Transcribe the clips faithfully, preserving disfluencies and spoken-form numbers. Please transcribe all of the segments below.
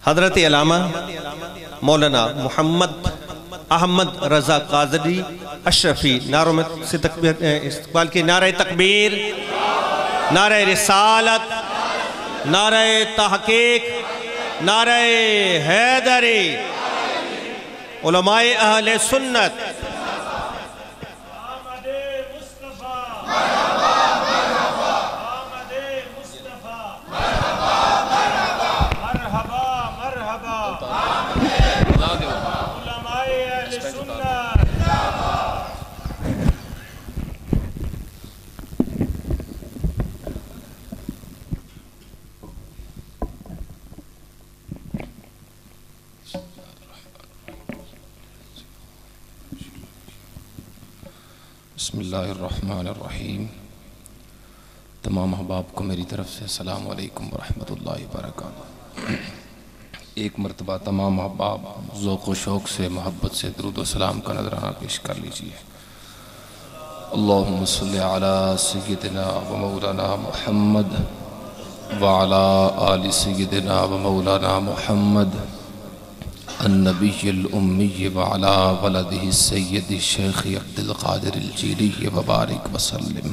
حضرت علامہ مولانا محمد احمد رضا قادری اشرفی نعروں میں سے استقبال کی. نعرہ تکبیر، نعرہ رسالت، نعرہ تحقیق، نعرہ حیدری. علماء اہل سنت بسم اللہ الرحمن الرحیم. تمام احباب کو میری طرف سے السلام علیکم ورحمۃ اللہ وبرکاتہ. ایک مرتبہ تمام احباب ذوق و شوق سے محبت سے درود و سلام کا نذرانہ پیش کر لیجئے. اللہم صلی علی سیدنا و مولانا محمد وعلی آل سیدنا و مولانا محمد النبی الامی وعلا ولدہ السید الشیخ عبد القادر الجیلی وبارک وسلم.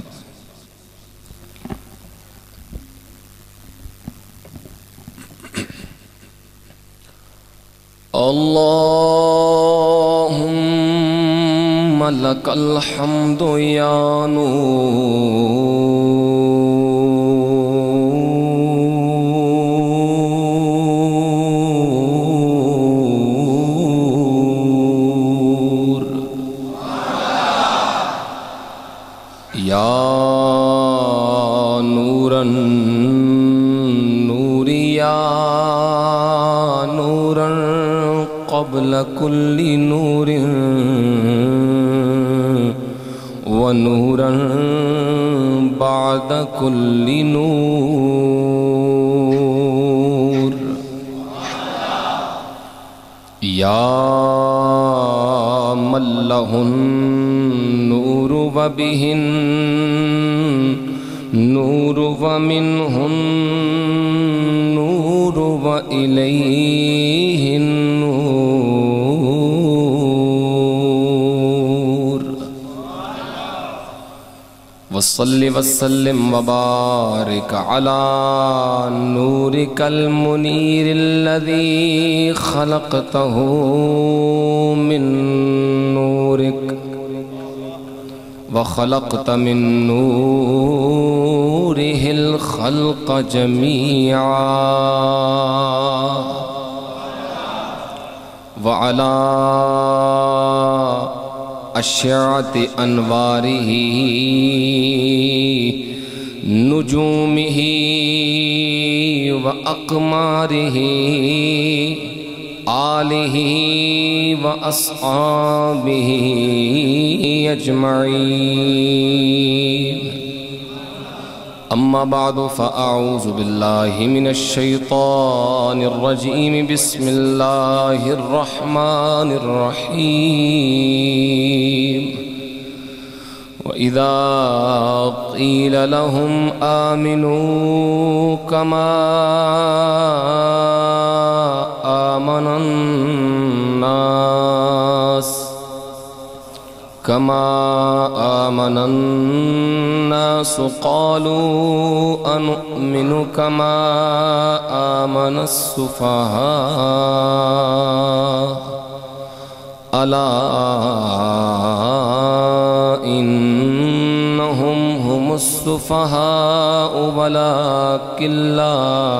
اللہم لک الحمد یا نور قبل كل نور ونورا بعد كل نور. يا من له النور وبه النور ومنه النور وإليه النور. وصل وسلم وبارك على نورك المنير الذي خلقته من نورك وخلقت من نوره الخلق جميعا وعلى أشعة أنواره نجومه وأقماره آله وأصحابه أجمعين. أما بعد فأعوذ بالله من الشيطان الرجيم. بسم الله الرحمن الرحيم. وإذا قيل لهم آمنوا كما آمن الناس كما آمن الناس قالوا أنؤمن كما آمن السفهاء ألا إنهم هم السفهاء ولكن لا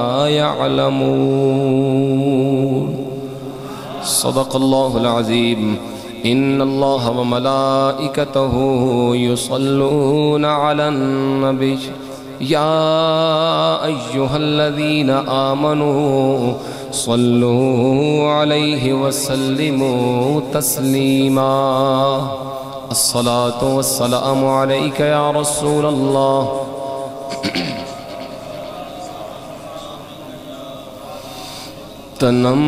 يعلمون. صدق الله العظيم. إن الله وملائكته يصلون على النبي يا أيها الذين آمنوا صلوا عليه وسلموا تسليما. الصلاة والسلام عليك يا رسول الله. تنم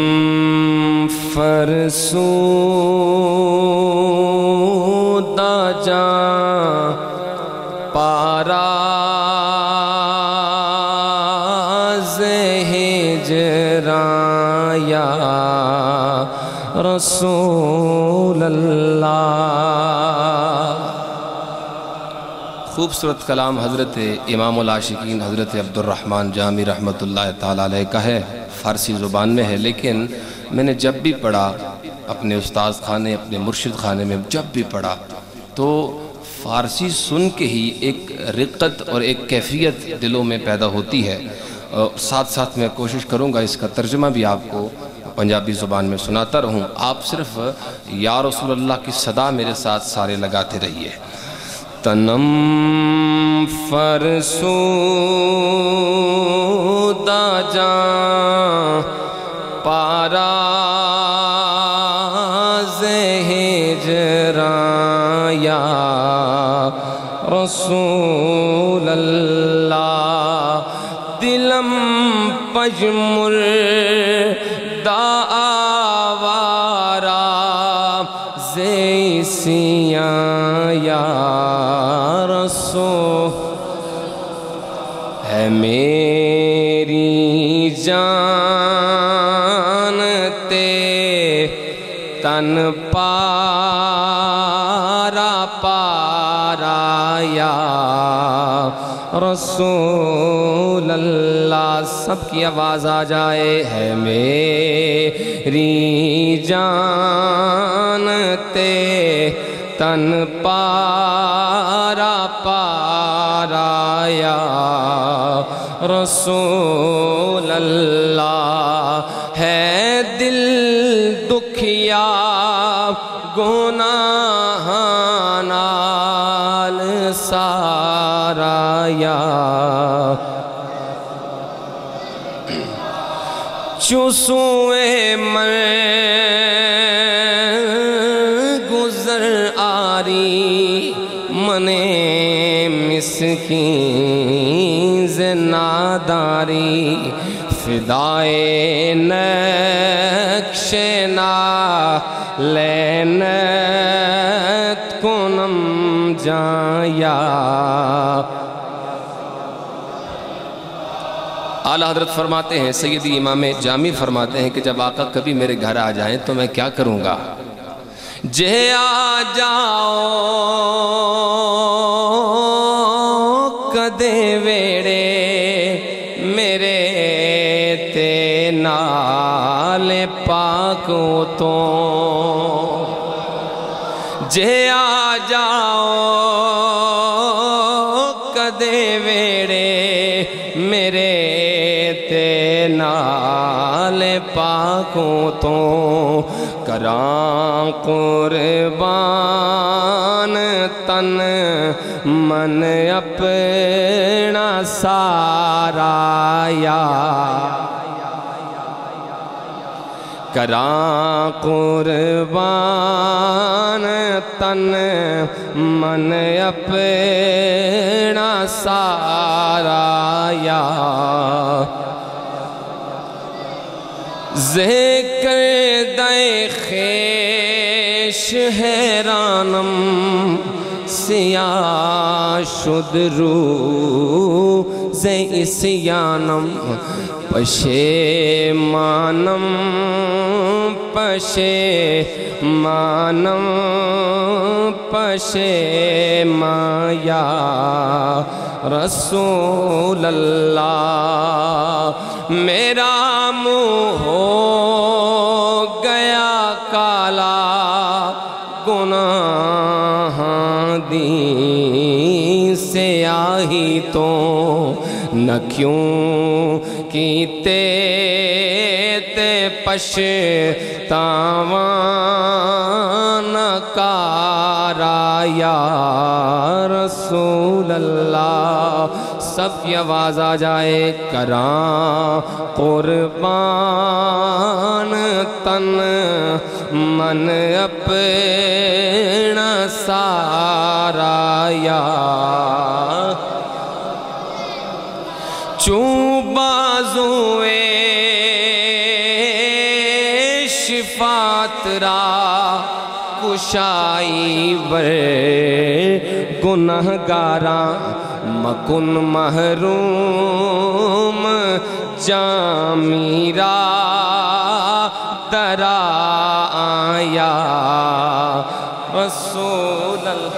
فرسودہ جان پاراز ہجران یا رسول اللہ۔ خوبصورت کلام حضرت امام العاشقین حضرت عبد الرحمن جامی رحمۃ اللہ تعالیٰ علیہ کا ہے، فارسی زبان میں ہے، لیکن میں نے جب بھی پڑھا اپنے استاذ خانے اپنے مرشد خانے میں جب بھی پڑھا تو فارسی سن کے ہی ایک رقت اور ایک کیفیت دلوں میں پیدا ہوتی ہے۔ ساتھ ساتھ میں کوشش کروں گا اس کا ترجمہ بھی آپ کو پنجابی زبان میں سناتا رہوں، آپ صرف یا رسول اللہ کی صدا میرے ساتھ سارے لگاتے رہیے۔ تنم فرسودہ جان پارا ہجراں یا رسول اللہ، دلم پجمر دا آوارا زیسیاں یا رسول ہے میری جان تے تن پارا پارا یا رسول اللہ۔ سب کی آواز آ جائے، ہے میری جان تے تن پارا پارا یا رسول اللہ، ہے دل دکھیا گناہ نال سارا یا چوسوئے من گزر آری منے مسکین زناداری، فدائے نقش نالینت کنم جایا۔ اعلیٰ حضرت فرماتے ہیں، سیدی امام جامی فرماتے ہیں کہ جب آقا کبھی میرے گھر آ جائیں تو میں کیا کروں گا؟ جے آ جاؤ کدے ویڑے میرے تے نال پاکو تو، جے آ جاؤ کدے ویڑے میرے تے نال پاکو تو، کراں قربان تن من اپنا سارا یا، کراں قربان تن من اپنا سارا یا، ذکر دے خیش حیرانم سیاہ شد رو زے اسیانم، پشیمانم پشیمانم پشیمان یا رسول اللہ، میرا منہ ہو گیا کالا گناہ دی سیاہی تو، نہ کیوں کیتے تے پشتاوان کارا یا رسول اللہ۔ سب کی آواز آ جائے، کراں قربان تن من اپنا سارا یا، چوں بازوئے شفات را کشائی ور گناہگاراں، مکن محروم جامیرا درا آیا رسول اللہ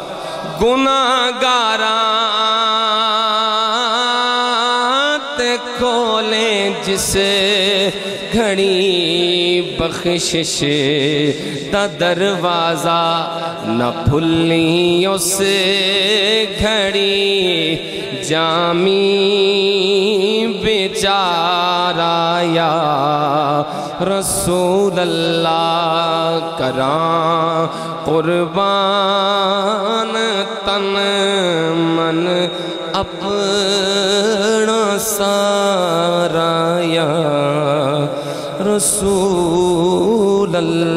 گناہگاران تے کھولیں جسے گھڑی بخشش دا دروازہ نہ پھلی اسے گھڑی جامی بیچارہ یا رسول اللہ کراں قربان تن من اپنا سارا یا رسول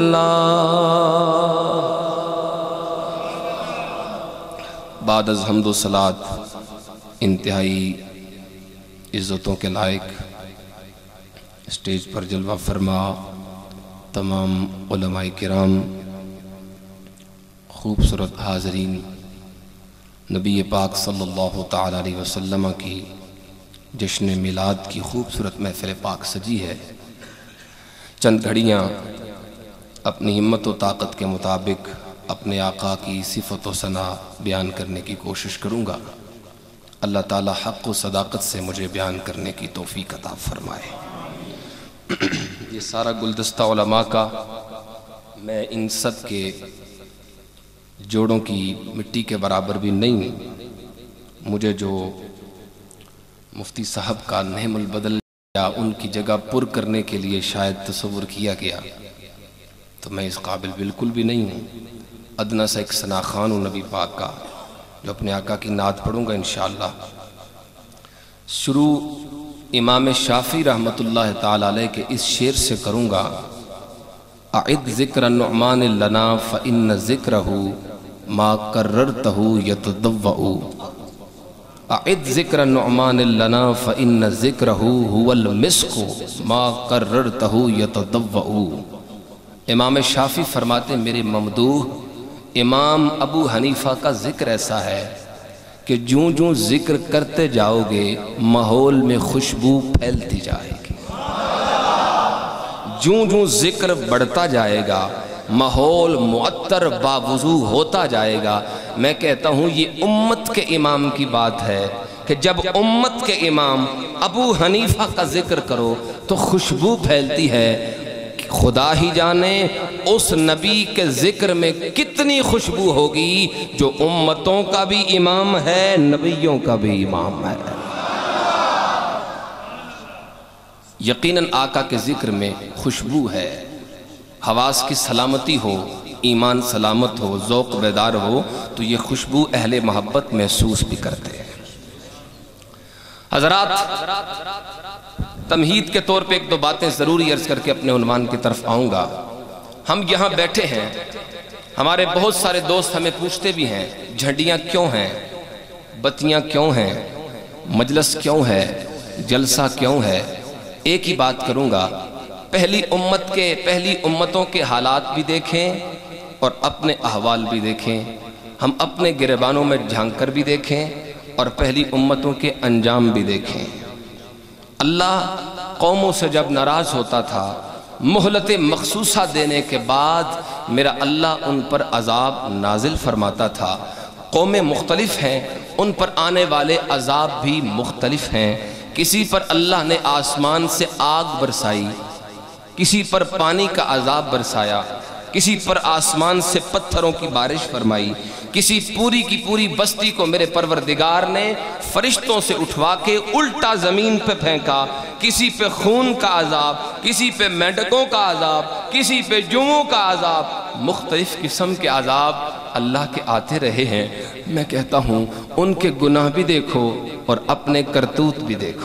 اللہ۔ بعد از حمد و صلات انتہائی عزتوں کے لائق اسٹیج پر جلوہ فرما تمام علماء کرام، خوبصورت حاضرین، نبی پاک صلی اللہ تعالیٰ علیہ وسلم کی جشن میلاد کی خوبصورت محفل پاک سجی ہے۔ چند گھڑیاں اپنی ہمت و طاقت کے مطابق اپنے آقا کی صفت و ثنا بیان کرنے کی کوشش کروں گا۔ اللہ تعالیٰ حق و صداقت سے مجھے بیان کرنے کی توفیق عطا فرمائے۔ یہ سارا گلدستہ علماء کا میں ان سب کے جوڑوں کی مٹی کے برابر بھی نہیں ہوں۔ مجھے جو مفتی صاحب کا نعم البدل یا ان کی جگہ پر کرنے کے لیے شاید تصور کیا گیا تو میں اس قابل بالکل بھی نہیں ہوں۔ ادنا سا ایک ثنا خوان ہوں نبی پاک کا، جو اپنے آقا کی نعت پڑھوں گا انشاءاللہ۔ شروع امام شافعی رحمت اللہ تعالیٰ علیہ کے اس شعر سے کروں گا: اعد ذکر النعمان لنا فإن ذکرہ ما کررتہ یتضوع۔ اعد ذکر النعمان لنا فإن ذکرہ هو المسک ما کررتہ یتضوع۔ امام شافعی فرماتے ہیں میرے ممدوح امام ابو حنیفہ کا ذکر ایسا ہے کہ جوں جوں ذکر کرتے جاؤ گے ماحول میں خوشبو پھیلتی جائے گی، جوں جوں ذکر بڑھتا جائے گا ماحول معطر باوضو ہوتا جائے گا۔ میں کہتا ہوں یہ امت کے امام کی بات ہے کہ جب امت کے امام ابو حنیفہ کا ذکر کرو تو خوشبو پھیلتی ہے۔ خدا ہی جانے اس نبی کے ذکر میں کتنی خوشبو ہوگی جو امتوں کا بھی امام ہے، نبیوں کا بھی امام ہے۔ یقیناً آقا کے ذکر میں خوشبو ہے۔ حواس کی سلامتی ہو، ایمان سلامت ہو، ذوق بیدار ہو تو یہ خوشبو اہل محبت محسوس بھی کرتے ہیں۔ حضرات، تمہید کے طور پہ ایک دو باتیں ضروری عرض کر کے اپنے عنوان کی طرف آؤں گا۔ ہم یہاں بیٹھے ہیں، ہمارے بہت سارے دوست ہمیں پوچھتے بھی ہیں جھنڈیاں کیوں ہیں، بتیاں کیوں ہیں، مجلس کیوں ہے، جلسہ کیوں ہے۔ ایک ہی بات کروں گا، پہلی امت کے پہلی امتوں کے حالات بھی دیکھیں اور اپنے احوال بھی دیکھیں، ہم اپنے گریبانوں میں جھانک کر بھی دیکھیں اور پہلی امتوں کے انجام بھی دیکھیں۔ اللہ قوموں سے جب ناراض ہوتا تھا مہلت مخصوصہ دینے کے بعد میرا اللہ ان پر عذاب نازل فرماتا تھا۔ قومیں مختلف ہیں، ان پر آنے والے عذاب بھی مختلف ہیں۔ کسی پر اللہ نے آسمان سے آگ برسائی، کسی پر پانی کا عذاب برسایا، کسی پر آسمان سے پتھروں کی بارش فرمائی، کسی پوری کی پوری بستی کو میرے پروردگار نے فرشتوں سے اٹھوا کے الٹا زمین پہ پھینکا، کسی پہ خون کا عذاب، کسی پہ مینڈکوں کا عذاب، کسی پہ جوؤں کا عذاب، مختلف قسم کے عذاب اللہ کے آتے رہے ہیں۔ میں کہتا ہوں ان کے گناہ بھی دیکھو اور اپنے کرتوت بھی دیکھو۔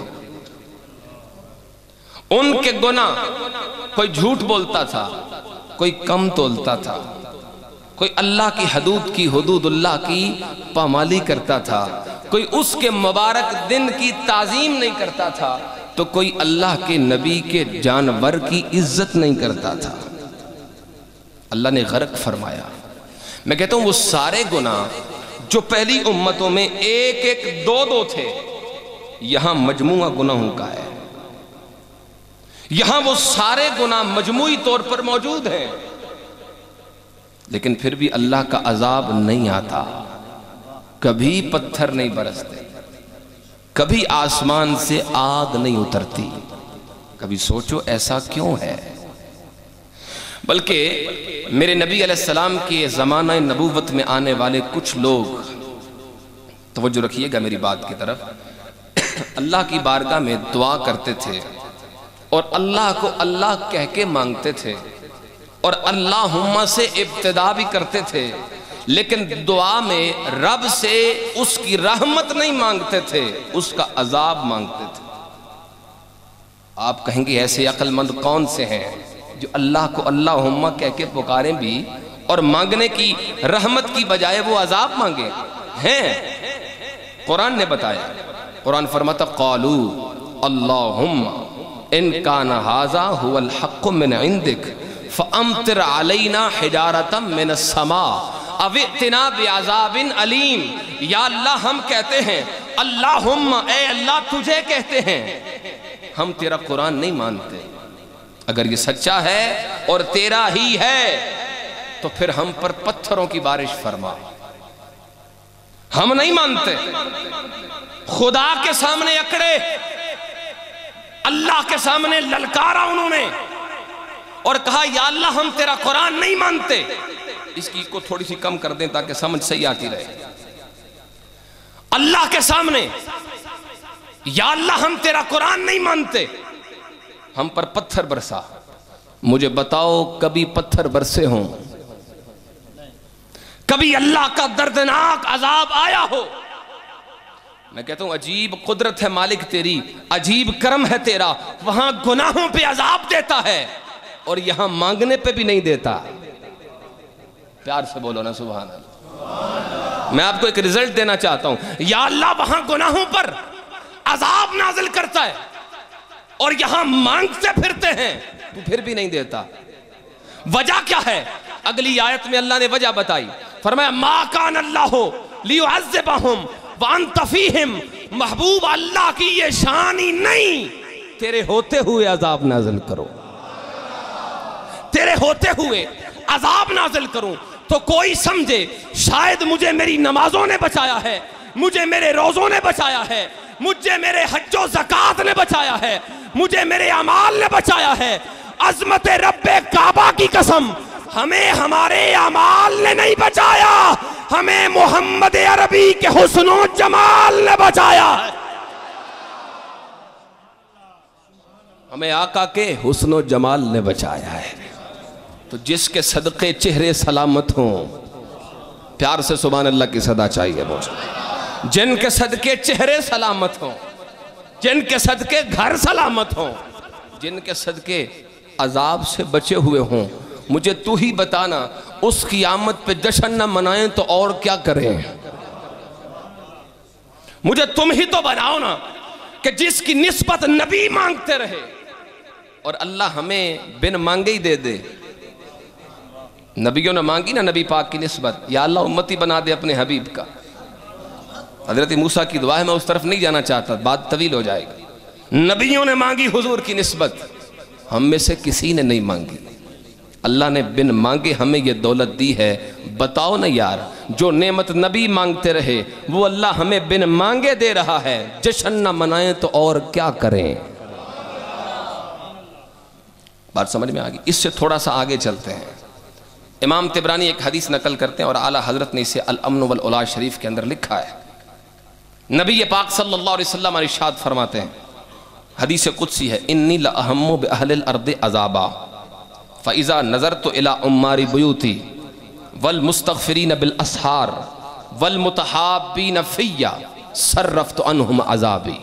ان کے گناہ، کوئی جھوٹ بولتا تھا، کوئی کم تولتا تھا، کوئی اللہ کی حدود کی حدود اللہ کی پامالی کرتا تھا، کوئی اس کے مبارک دن کی تعظیم نہیں کرتا تھا، تو کوئی اللہ کے نبی کے جانور کی عزت نہیں کرتا تھا۔ اللہ نے غرق فرمایا۔ میں کہتا ہوں وہ سارے گناہ جو پہلی امتوں میں ایک ایک دو دو تھے، یہاں مجموعہ گناہوں کا ہے، یہاں وہ سارے گناہ مجموعی طور پر موجود ہیں، لیکن پھر بھی اللہ کا عذاب نہیں آتا، کبھی پتھر نہیں برستے، کبھی آسمان سے آگ نہیں اترتی۔ کبھی سوچو ایسا کیوں ہے؟ بلکہ میرے نبی علیہ السلام کے زمانہ نبوت میں آنے والے کچھ لوگ، توجہ رکھیے گا میری بات کی طرف، اللہ کی بارگاہ میں دعا کرتے تھے اور اللہ کو اللہ کہہ کے مانگتے تھے اور اللہم سے ابتدا بھی کرتے تھے، لیکن دعا میں رب سے اس کی رحمت نہیں مانگتے تھے، اس کا عذاب مانگتے تھے۔ آپ کہیں گے ایسے عقل مند کون سے ہیں جو اللہ کو اللہم کہہ کے پکاریں بھی اور مانگنے کی رحمت کی بجائے وہ عذاب مانگے ہیں؟ قرآن نے بتایا، قرآن فرماتا قالو اللہم ان کان ھذا ھو الحق من عندک فامطر علینا حجارۃ من السماء او ائتنا بعذاب علیم۔ یا اللہ ہم کہتے ہیں، اللہم اے اللہ تجھے کہتے ہیں، ہم تیرا قرآن نہیں مانتے، اگر یہ سچا ہے اور تیرا ہی ہے تو پھر ہم پر پتھروں کی بارش فرما۔ ہم نہیں مانتے، خدا کے سامنے اکڑے، اللہ کے سامنے للکارا انہوں نے اور کہا یا اللہ ہم تیرا قرآن نہیں مانتے۔ اس کی کو تھوڑی سی کم کر دیں تاکہ سمجھ صحیح آتی رہے۔ اللہ کے سامنے یا اللہ ہم تیرا قرآن نہیں مانتے، ہم پر پتھر برسا۔ مجھے بتاؤ کبھی پتھر برسے ہوں؟ کبھی اللہ کا دردناک عذاب آیا ہو؟ میں کہتا ہوں عجیب قدرت ہے مالک تیری، عجیب کرم ہے تیرا، وہاں گناہوں پہ عذاب دیتا ہے اور یہاں مانگنے پہ بھی نہیں دیتا۔ پیار سے بولو نا سبحان اللہ۔ میں آپ کو ایک رزلٹ دینا چاہتا ہوں، یا اللہ وہاں گناہوں پر عذاب نازل کرتا ہے اور یہاں مانگتے پھرتے ہیں تو پھر بھی نہیں دیتا۔ وجہ کیا ہے؟ اگلی آیت میں اللہ نے وجہ بتائی، فرمایا ما کان اللہ لیعذبہم وانت فیہم۔ محبوب اللہ کی یہ شان ہی نہیں تیرے ہوتے ہوئے عذاب نازل کرو، تیرے ہوتے ہوئے عذاب نازل کروں تو کوئی سمجھے شاید مجھے میری نمازوں نے بچایا ہے، مجھے میرے روزوں نے بچایا ہے، مجھے میرے حج و زکوٰۃ نے بچایا ہے، مجھے میرے اعمال نے بچایا ہے۔ عظمت رب کعبہ کی قسم، ہمیں ہمارے اعمال نے نہیں بچایا، ہمیں محمد عربی کے حسن و جمال نے بچایا ہے، ہمیں آقا کے حسن و جمال نے بچایا ہے۔ تو جس کے صدقے چہرے سلامت ہوں، پیار سے سبحان اللہ کی صدا چاہیے بوجھ، جن کے صدقے چہرے سلامت ہوں، جن کے صدقے گھر سلامت ہوں، جن کے صدقے عذاب سے بچے ہوئے ہوں، مجھے تو ہی بتانا اس قیامت پہ جشن نہ منائیں تو اور کیا کریں؟ مجھے تم ہی تو بناؤ نا کہ جس کی نسبت نبی مانگتے رہے اور اللہ ہمیں بن مانگے ہی دے دے۔ نبیوں نے مانگی نا نبی پاک کی نسبت، یا اللہ امتی بنا دے اپنے حبیب کا۔ حضرت موسیٰ کی دعا ہے، میں اس طرف نہیں جانا چاہتا، بات طویل ہو جائے گی۔ نبیوں نے مانگی حضور کی نسبت، ہم میں سے کسی نے نہیں مانگی۔ اللہ نے بن مانگے ہمیں یہ دولت دی ہے۔ بتاؤ نا یار، جو نعمت نبی مانگتے رہے وہ اللہ ہمیں بن مانگے دے رہا ہے، جشن نہ منائیں تو اور کیا کریں؟ بات سمجھ میں آگئی؟ اس سے تھوڑا سا آگے چلتے ہیں۔ امام طبرانی ایک حدیث نقل کرتے ہیں اور اعلیٰ حضرت نے اسے الامن والعلا شریف کے اندر لکھا ہے۔ نبی پاک صلی اللہ علیہ وسلم ارشاد فرماتے ہیں، حدیث قدسی ہے، انی لأہم بأہل الارض عذابا فإذا نظرت إلى عمار بیوتی والمستغفرین بالاسحار والمتحابین فی صرفت عنہم عذابی۔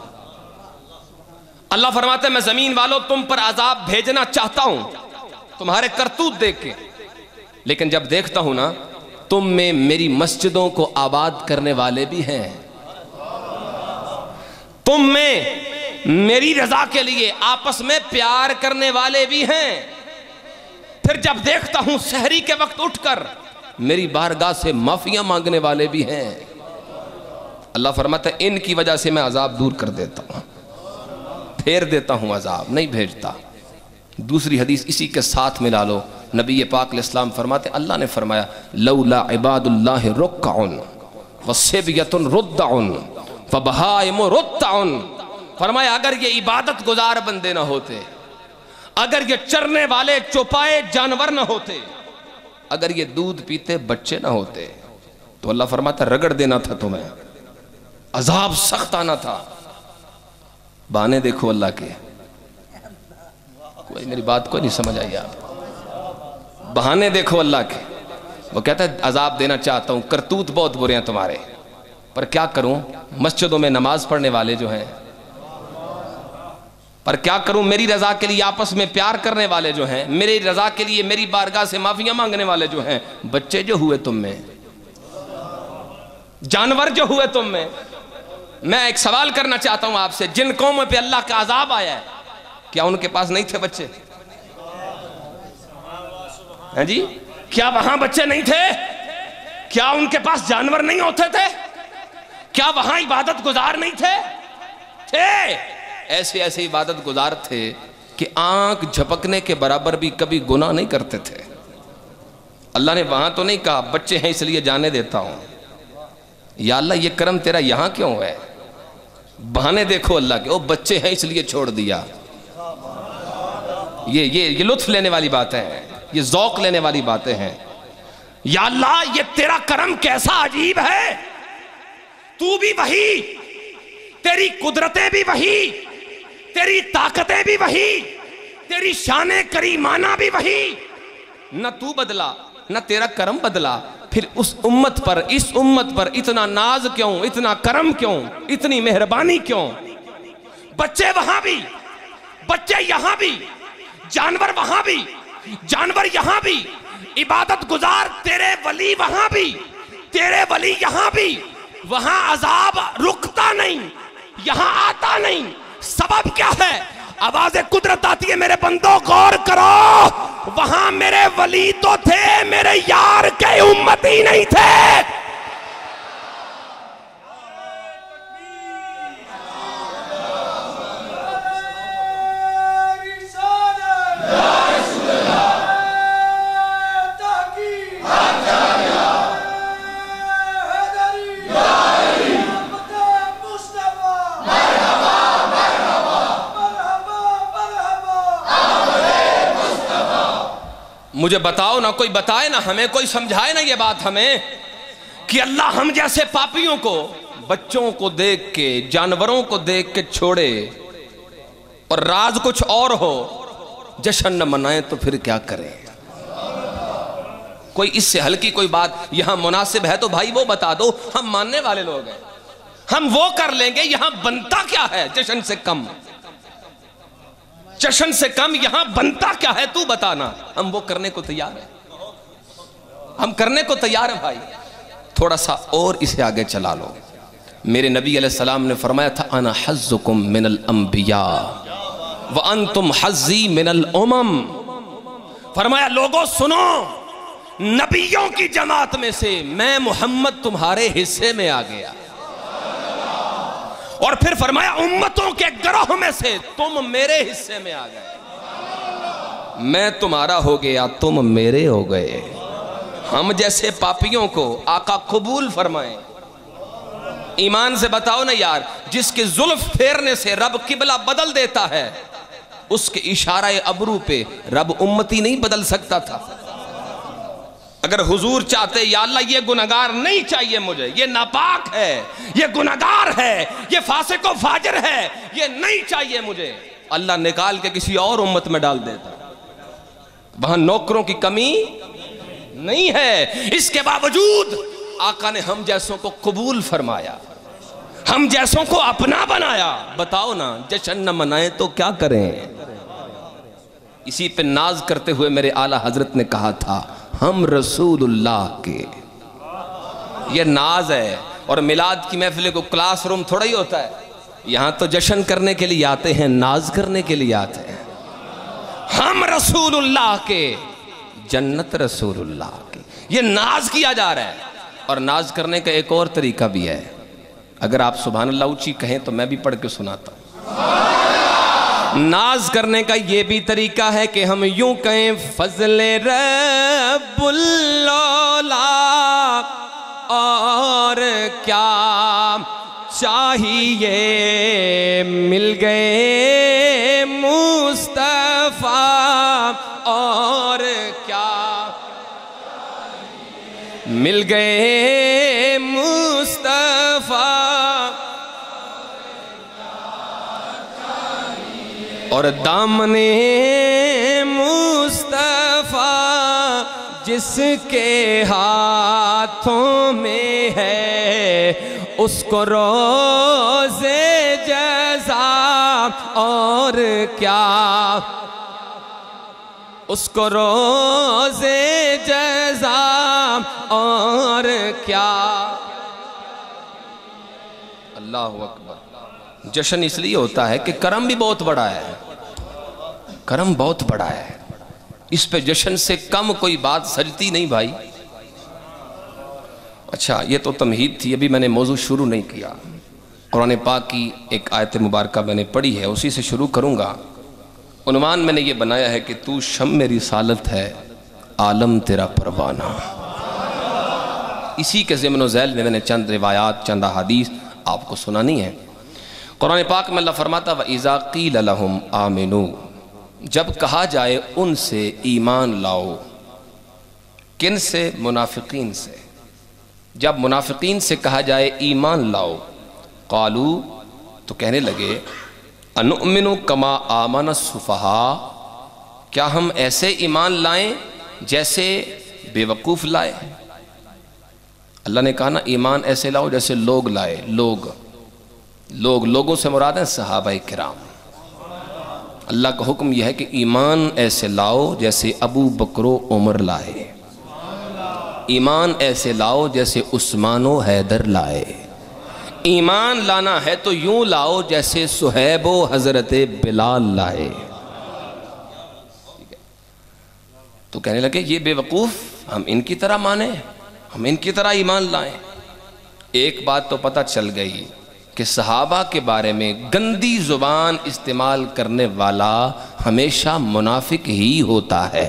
اللہ فرماتے ہیں میں زمین والوں تم پر عذاب بھیجنا چاہتا ہوں تمہارے کرتوت دیکھ کے، لیکن جب دیکھتا ہوں نا تم میں میری مسجدوں کو آباد کرنے والے بھی ہیں، تم میں میری رضا کے لیے آپس میں پیار کرنے والے بھی ہیں، پھر جب دیکھتا ہوں سحری کے وقت اٹھ کر میری بارگاہ سے معافیاں مانگنے والے بھی ہیں۔ اللہ فرماتا ہے ان کی وجہ سے میں عذاب دور کر دیتا ہوں، پھیر دیتا ہوں، عذاب نہیں بھیجتا۔ دوسری حدیث اسی کے ساتھ ملا لو، نبی پاک علیہ السلام فرماتے ہیں اللہ نے فرمایا لولا عباد اللہ رکعن وصبیۃ ردعن فبہائم ردعن، فرمایا اگر یہ عبادت گزار بندے نہ ہوتے، اگر یہ چرنے والے چوپائے جانور نہ ہوتے، اگر یہ دودھ پیتے بچے نہ ہوتے، تو اللہ فرماتا رگڑ دینا تھا تمہیں، عذاب سخت آنا تھا۔ بہانے دیکھو اللہ کے، کوئی میری بات کوئی نہیں سمجھ آئی آپ، بہانے دیکھو اللہ کے۔ وہ کہتا ہے عذاب دینا چاہتا ہوں، کرتوت بہت برے ہیں تمہارے، پر کیا کروں، مسجدوں میں نماز پڑھنے والے جو ہیں، پر کیا کروں میری رضا کے لیے آپس میں پیار کرنے والے جو ہیں، میری رضا کے لیے میری بارگاہ سے معافیاں مانگنے والے جو ہیں، بچے جو ہوئے تم میں، جانور جو ہوئے تم میں۔ میں ایک سوال کرنا چاہتا ہوں آپ سے، جن قوموں پہ اللہ کا عذاب آیا ہے کیا ان کے پاس نہیں تھے بچے؟ ہاں جی، کیا وہاں بچے نہیں تھے؟ کیا ان کے پاس جانور نہیں ہوتے تھے؟ کیا وہاں عبادت گزار نہیں تھے؟ تھے، ایسے ایسے عبادت گزار تھے کہ آنکھ جھپکنے کے برابر بھی کبھی گناہ نہیں کرتے تھے۔ اللہ نے وہاں تو نہیں کہا بچے ہیں اس لیے جانے دیتا ہوں، یا اللہ یہ کرم تیرا یہاں کیوں ہے؟ بہانے دیکھو اللہ کے، او بچے ہیں اس لیے چھوڑ دیا۔ یہ یہ یہ لطف لینے والی باتیں ہیں، یہ ذوق لینے والی باتیں ہیں۔ یا اللہ یہ تیرا کرم کیسا عجیب ہے، تو بھی وہی، تیری قدرتیں بھی وہی، تیری طاقتیں بھی وہی، تیری شان کریمانہ بھی وہی، نہ تو بدلا نہ تیرا کرم بدلا، پھر اس امت پر اس امت پر اتنا ناز کیوں، اتنا کرم کیوں، اتنی مہربانی کیوں؟ بچے وہاں بھی، بچے یہاں بھی، جانور وہاں بھی، جانور یہاں بھی، عبادت گزار تیرے ولی وہاں بھی، تیرے ولی یہاں بھی، وہاں عذاب رکتا نہیں، یہاں آتا نہیں۔ سبب کیا ہے؟ آواز قدرت آتی ہے میرے بندوں غور کرو، وہاں میرے ولی تو تھے، میرے یار کے امتی نہیں تھے۔ مجھے بتاؤ نا، کوئی بتائے نا ہمیں، کوئی سمجھائے نا یہ بات ہمیں کہ اللہ ہم جیسے پاپیوں کو بچوں کو دیکھ کے، جانوروں کو دیکھ کے چھوڑے اور راز کچھ اور ہو، جشن نہ منائیں تو پھر کیا کریں؟ کوئی اس سے ہلکی کوئی بات یہاں مناسب ہے تو بھائی وہ بتا دو، ہم ماننے والے لوگ ہیں، ہم وہ کر لیں گے۔ یہاں بنتا کیا ہے جشن سے کم؟ جشن سے کم یہاں بنتا کیا ہے تو بتانا، ہم وہ کرنے کو تیار ہیں، ہم کرنے کو تیار ہیں بھائی۔ تھوڑا سا اور اسے آگے چلا لو، میرے نبی علیہ السلام نے فرمایا تھا انا حظکم من الانبیاء وانتم حظی من الامم، فرمایا لوگوں سنو، نبیوں کی جماعت میں سے میں محمد تمہارے حصے میں آ گیا، اور پھر فرمایا امتوں کے گروہ میں سے تم میرے حصے میں آ گئے، میں تمہارا ہو گیا تم میرے ہو گئے۔ ہم جیسے پاپیوں کو آقا قبول فرمائیں۔ ایمان سے بتاؤ نا یار، جس کے زلف پھیرنے سے رب قبلہ بدل دیتا ہے، اس کے اشارہ ابرو پہ رب امتی نہیں بدل سکتا تھا؟ اگر حضور چاہتے یا اللہ یہ گناہگار نہیں چاہیے مجھے، یہ ناپاک ہے، یہ گناہگار ہے، یہ فاسق و فاجر ہے، یہ نہیں چاہیے مجھے، اللہ نکال کے کسی اور امت میں ڈال دیتا۔ وہاں نوکروں کی کمی نہیں ہے، اس کے باوجود آقا نے ہم جیسوں کو قبول فرمایا، ہم جیسوں کو اپنا بنایا۔ بتاؤ نا جشن نہ منائیں تو کیا کریں؟ اسی پہ ناز کرتے ہوئے میرے اعلیٰ حضرت نے کہا تھا ہم رسول اللہ کے، یہ ناز ہے۔ اور میلاد کی محفلیں کو کلاس روم تھوڑا ہی ہوتا ہے، یہاں تو جشن کرنے کے لیے آتے ہیں، ناز کرنے کے لیے آتے ہیں۔ ہم رسول اللہ کے، جنت رسول اللہ کی۔ یہ ناز کیا جا رہا ہے. اور ناز کرنے کا ایک اور طریقہ بھی ہے. اگر آپ سبحان اللہ اونچی کہیں تو میں بھی پڑھ کے سناتا ہوں. ناز کرنے کا یہ بھی طریقہ ہے کہ ہم یوں کہیں فضل رب اللہ اور کیا چاہیے مل گئے مصطفیٰ اور کیا مل گئے مصطفیٰ اور دامن مصطفیٰ جس کے ہاتھوں میں ہے اس کو روز جزا اور کیا اس کو روز جزا اور کیا. اللہ اکبر. جشن اس لیے ہوتا ہے کہ کرم بھی بہت بڑا ہے. کرم بہت بڑا ہے. اس پہ جشن سے کم کوئی بات سجتی نہیں بھائی. اچھا یہ تو تمہید تھی, ابھی میں نے موضوع شروع نہیں کیا. قرآن پاک کی ایک آیت مبارکہ میں نے پڑھی ہے, اسی سے شروع کروں گا. عنوان میں نے یہ بنایا ہے کہ تو شم رسالت ہے عالم تیرا پروانہ. اسی کے ضمن و ذیل میں میں نے چند روایات چند احادیث آپ کو سنانی ہے. قرآن پاک میں اللہ فرماتا وَإِذَا قِيلَ لَهُمْ آمِنُوا, جب کہا جائے ان سے ایمان لاؤ. کن سے؟ منافقین سے. جب منافقین سے کہا جائے ایمان لاؤ, قالو تو کہنے لگے انؤمن کما آمن السفہاء, کیا ہم ایسے ایمان لائیں جیسے بے وقوف لائے. اللہ نے کہا نا ایمان ایسے لاؤ جیسے لوگ لائے. لوگ لوگ لوگوں سے مراد ہیں صحابہ کرام. اللہ کا حکم یہ ہے کہ ایمان ایسے لاؤ جیسے ابو بکر و عمر لائے. ایمان ایسے لاؤ جیسے عثمان و حیدر لائے. ایمان لانا ہے تو یوں لاؤ جیسے صہیب و حضرت بلال لائے. تو کہنے لگے یہ بے وقوف, ہم ان کی طرح مانیں, ہم ان کی طرح ایمان لائیں. ایک بات تو پتہ چل گئی کہ صحابہ کے بارے میں گندی زبان استعمال کرنے والا ہمیشہ منافق ہی ہوتا ہے.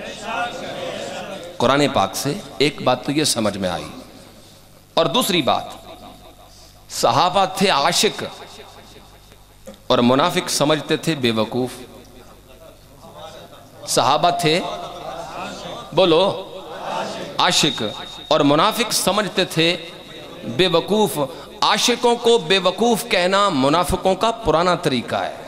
قرآن پاک سے ایک بات تو یہ سمجھ میں آئی. اور دوسری بات, صحابہ تھے عاشق اور منافق سمجھتے تھے بے وقوف. صحابہ تھے بولو عاشق اور منافق سمجھتے تھے بے وقوف. عاشقوں کو بے وقوف کہنا منافقوں کا پرانا طریقہ ہے.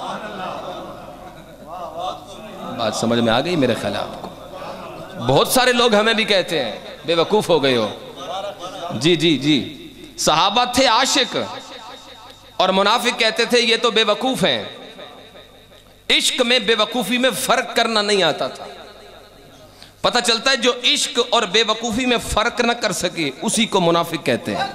بات سمجھ میں آ گئی میرے خیال آپ کو. بہت سارے لوگ ہمیں بھی کہتے ہیں بے وقوف ہو گئے ہو. جی جی جی صحابہ تھے عاشق اور منافق کہتے تھے یہ تو بے وقوف ہیں. عشق میں بے وقوفی میں فرق کرنا نہیں آتا تھا. پتہ چلتا ہے جو عشق اور بے وقوفی میں فرق نہ کر سکے اسی کو منافق کہتے ہیں.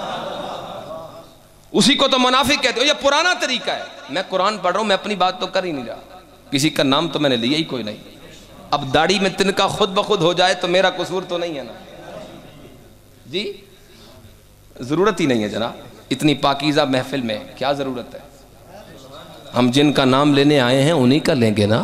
اسی کو تو منافق کہتے ہیں. یہ پرانا طریقہ ہے. میں قرآن پڑھ رہا ہوں, میں اپنی بات تو کر ہی نہیں رہا. کسی کا نام تو میں نے لیا ہی کوئی نہیں. اب داڑھی میں تنکا خود بخود ہو جائے تو میرا قصور تو نہیں ہے نا جی. ضرورت ہی نہیں ہے جناب. اتنی پاکیزہ محفل میں کیا ضرورت ہے. ہم جن کا نام لینے آئے ہیں انہی کا لیں گے نا.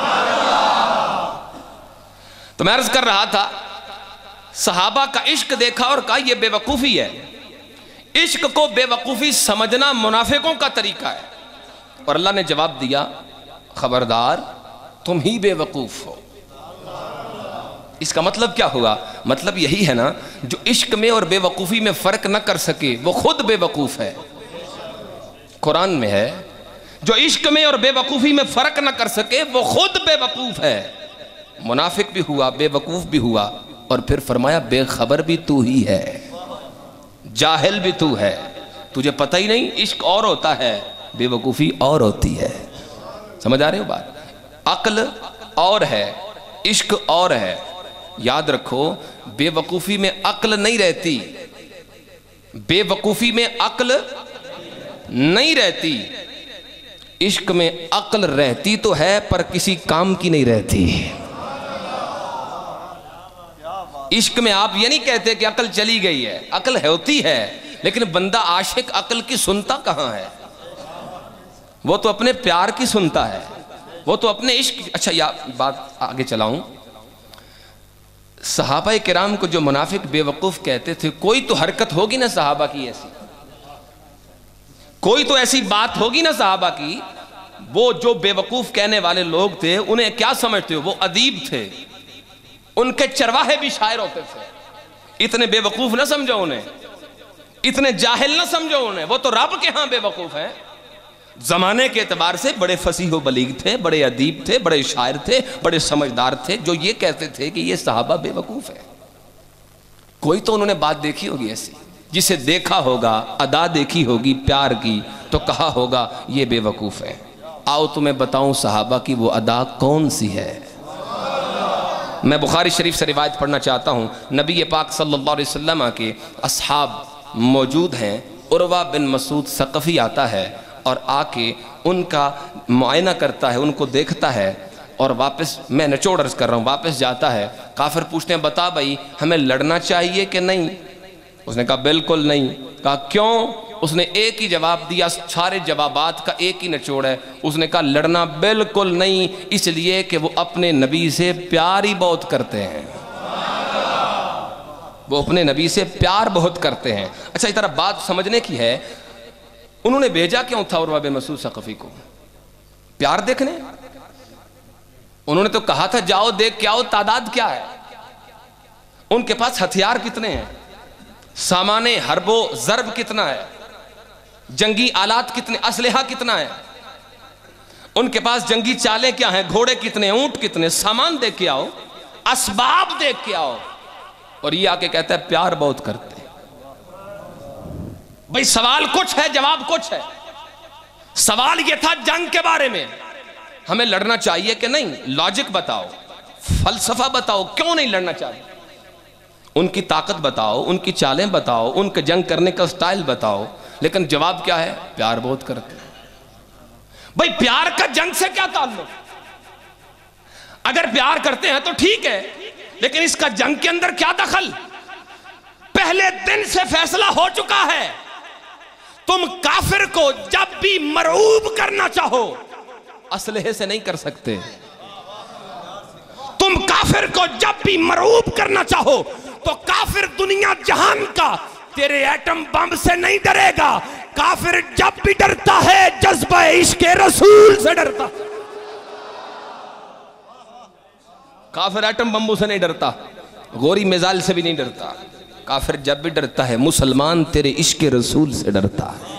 تو میں عرض کر رہا تھا صحابہ کا عشق دیکھا اور کہا یہ بے وقوفی ہے. عشق کو بے وقوفی سمجھنا منافقوں کا طریقہ ہے. اور اللہ نے جواب دیا خبردار تم ہی بے وقوف ہو. اس کا مطلب کیا ہوا؟ مطلب یہی ہے نا جو عشق میں اور بے وقوفی میں فرق نہ کر سکے وہ خود بے وقوف ہے. قرآن میں ہے جو عشق میں اور بے وقوفی میں فرق نہ کر سکے وہ خود بے وقوف ہے. منافق بھی ہوا, بے وقوف بھی ہوا, اور پھر فرمایا بے خبر بھی تو ہی ہے, جاہل بھی تو ہے. تجھے پتہ ہی نہیں عشق اور ہوتا ہے, بے وقوفی اور ہوتی ہے. سمجھ آ رہے ہو بات؟ عقل اور ہے, عشق اور ہے. یاد رکھو بے وقوفی میں عقل نہیں رہتی, بے وقوفی میں عقل نہیں رہتی. عشق میں عقل رہتی تو ہے پر کسی کام کی نہیں رہتی. عشق میں آپ یہ نہیں کہتے کہ عقل چلی گئی ہے، عقل ہوتی ہے، لیکن بندہ عاشق عقل کی سنتا کہاں ہے؟ وہ تو اپنے پیار کی سنتا ہے، وہ تو اپنے عشق. اچھا یا بات آگے چلاؤں. صحابہ کرام کو جو منافق بے وقوف کہتے تھے، کوئی تو حرکت ہوگی نا صحابہ کی ایسی، کوئی تو ایسی بات ہوگی نا صحابہ کی. وہ جو بے وقوف کہنے والے لوگ تھے انہیں کیا سمجھتے ہو؟ وہ ادیب تھے، ان کے چرواہے بھی شاعر ہوتے تھے. اتنے بے وقوف نہ سمجھو انہیں، اتنے جاہل نہ سمجھو انہیں، وہ تو رب کے ہاں بے وقوف ہیں. زمانے کے اعتبار سے بڑے فصیح و بلیغ تھے، بڑے ادیب تھے، بڑے شاعر تھے، بڑے سمجھدار تھے، جو یہ کہتے تھے کہ یہ صحابہ بے وقوف ہے. کوئی تو انہوں نے بات دیکھی ہوگی ایسی، جسے دیکھا ہوگا، ادا دیکھی ہوگی پیار کی، تو کہا ہوگا یہ بے وقوف ہے. آؤ تمہیں بتاؤں صحابہ کی وہ ادا کون سی ہے. میں بخاری شریف سے روایت پڑھنا چاہتا ہوں. نبی پاک صلی اللہ علیہ وسلم کے اصحاب موجود ہیں. عروہ بن مسعود ثقفی آتا ہے اور آ کے ان کا معائنہ کرتا ہے، ان کو دیکھتا ہے اور واپس، میں نچوڑ عرض کر رہا ہوں، واپس جاتا ہے. کافر پوچھتے ہیں بتا بھائی ہمیں لڑنا چاہیے کہ نہیں؟ اس نے کہا بالکل نہیں. کہا کیوں؟ اس نے ایک ہی جواب دیا، سارے جوابات کا ایک ہی نچوڑ ہے. اس نے کہا لڑنا بالکل نہیں، اس لیے کہ وہ اپنے نبی سے پیار ہی بہت کرتے ہیں. وہ اپنے نبی سے پیار بہت کرتے ہیں. اچھا اس طرح بات سمجھنے کی ہے. انہوں نے بھیجا کیوں تھا عروہ بن مسعود ثقفی کو؟ پیار دیکھنے. انہوں نے تو کہا تھا جاؤ دیکھ کے آؤ تعداد کیا ہے، ان کے پاس ہتھیار کتنے ہیں، سامان حرب و ضرب کتنا ہے، جنگی آلات کتنے، اسلحہ کتنا ہے، ان کے پاس جنگی چالیں کیا ہیں، گھوڑے کتنے، اونٹ کتنے. سامان دیکھ کے آؤ، اسباب دیکھ کے آؤ. اور یہ آ کے کہتا ہے پیار بہت کرتے ہیں. بھئی سوال کچھ ہے، جواب کچھ ہے. سوال یہ تھا جنگ کے بارے میں، ہمیں لڑنا چاہیے کہ نہیں؟ لاجک بتاؤ، فلسفہ بتاؤ، کیوں نہیں لڑنا چاہیے؟ ان کی طاقت بتاؤ، ان کی چالیں بتاؤ، ان کے جنگ کرنے کا سٹائل بتاؤ. لیکن جواب کیا ہے؟ پیار بہت کرتے ہیں. بھئی پیار کا جنگ سے کیا تعلق؟ اگر پیار کرتے ہیں تو ٹھیک ہے، لیکن اس کا جنگ کے اندر کیا دخل؟ پہلے دن سے فیصلہ ہو چکا ہے، تم کافر کو جب بھی مرعوب کرنا چاہو اسلحے سے نہیں کر سکتے. تم کافر کو جب بھی مرعوب کرنا چاہو تو کافر دنیا جہان کا تیرے ایٹم بم سے نہیں ڈرے گا. کافر جب بھی ڈرتا ہے جذبہ عشق رسول سے ڈرتا. کافر ایٹم بمبوں سے نہیں ڈرتا، غوری میزائل سے بھی نہیں ڈرتا. کافر جب بھی ڈرتا ہے مسلمان تیرے عشق رسول سے ڈرتا ہے.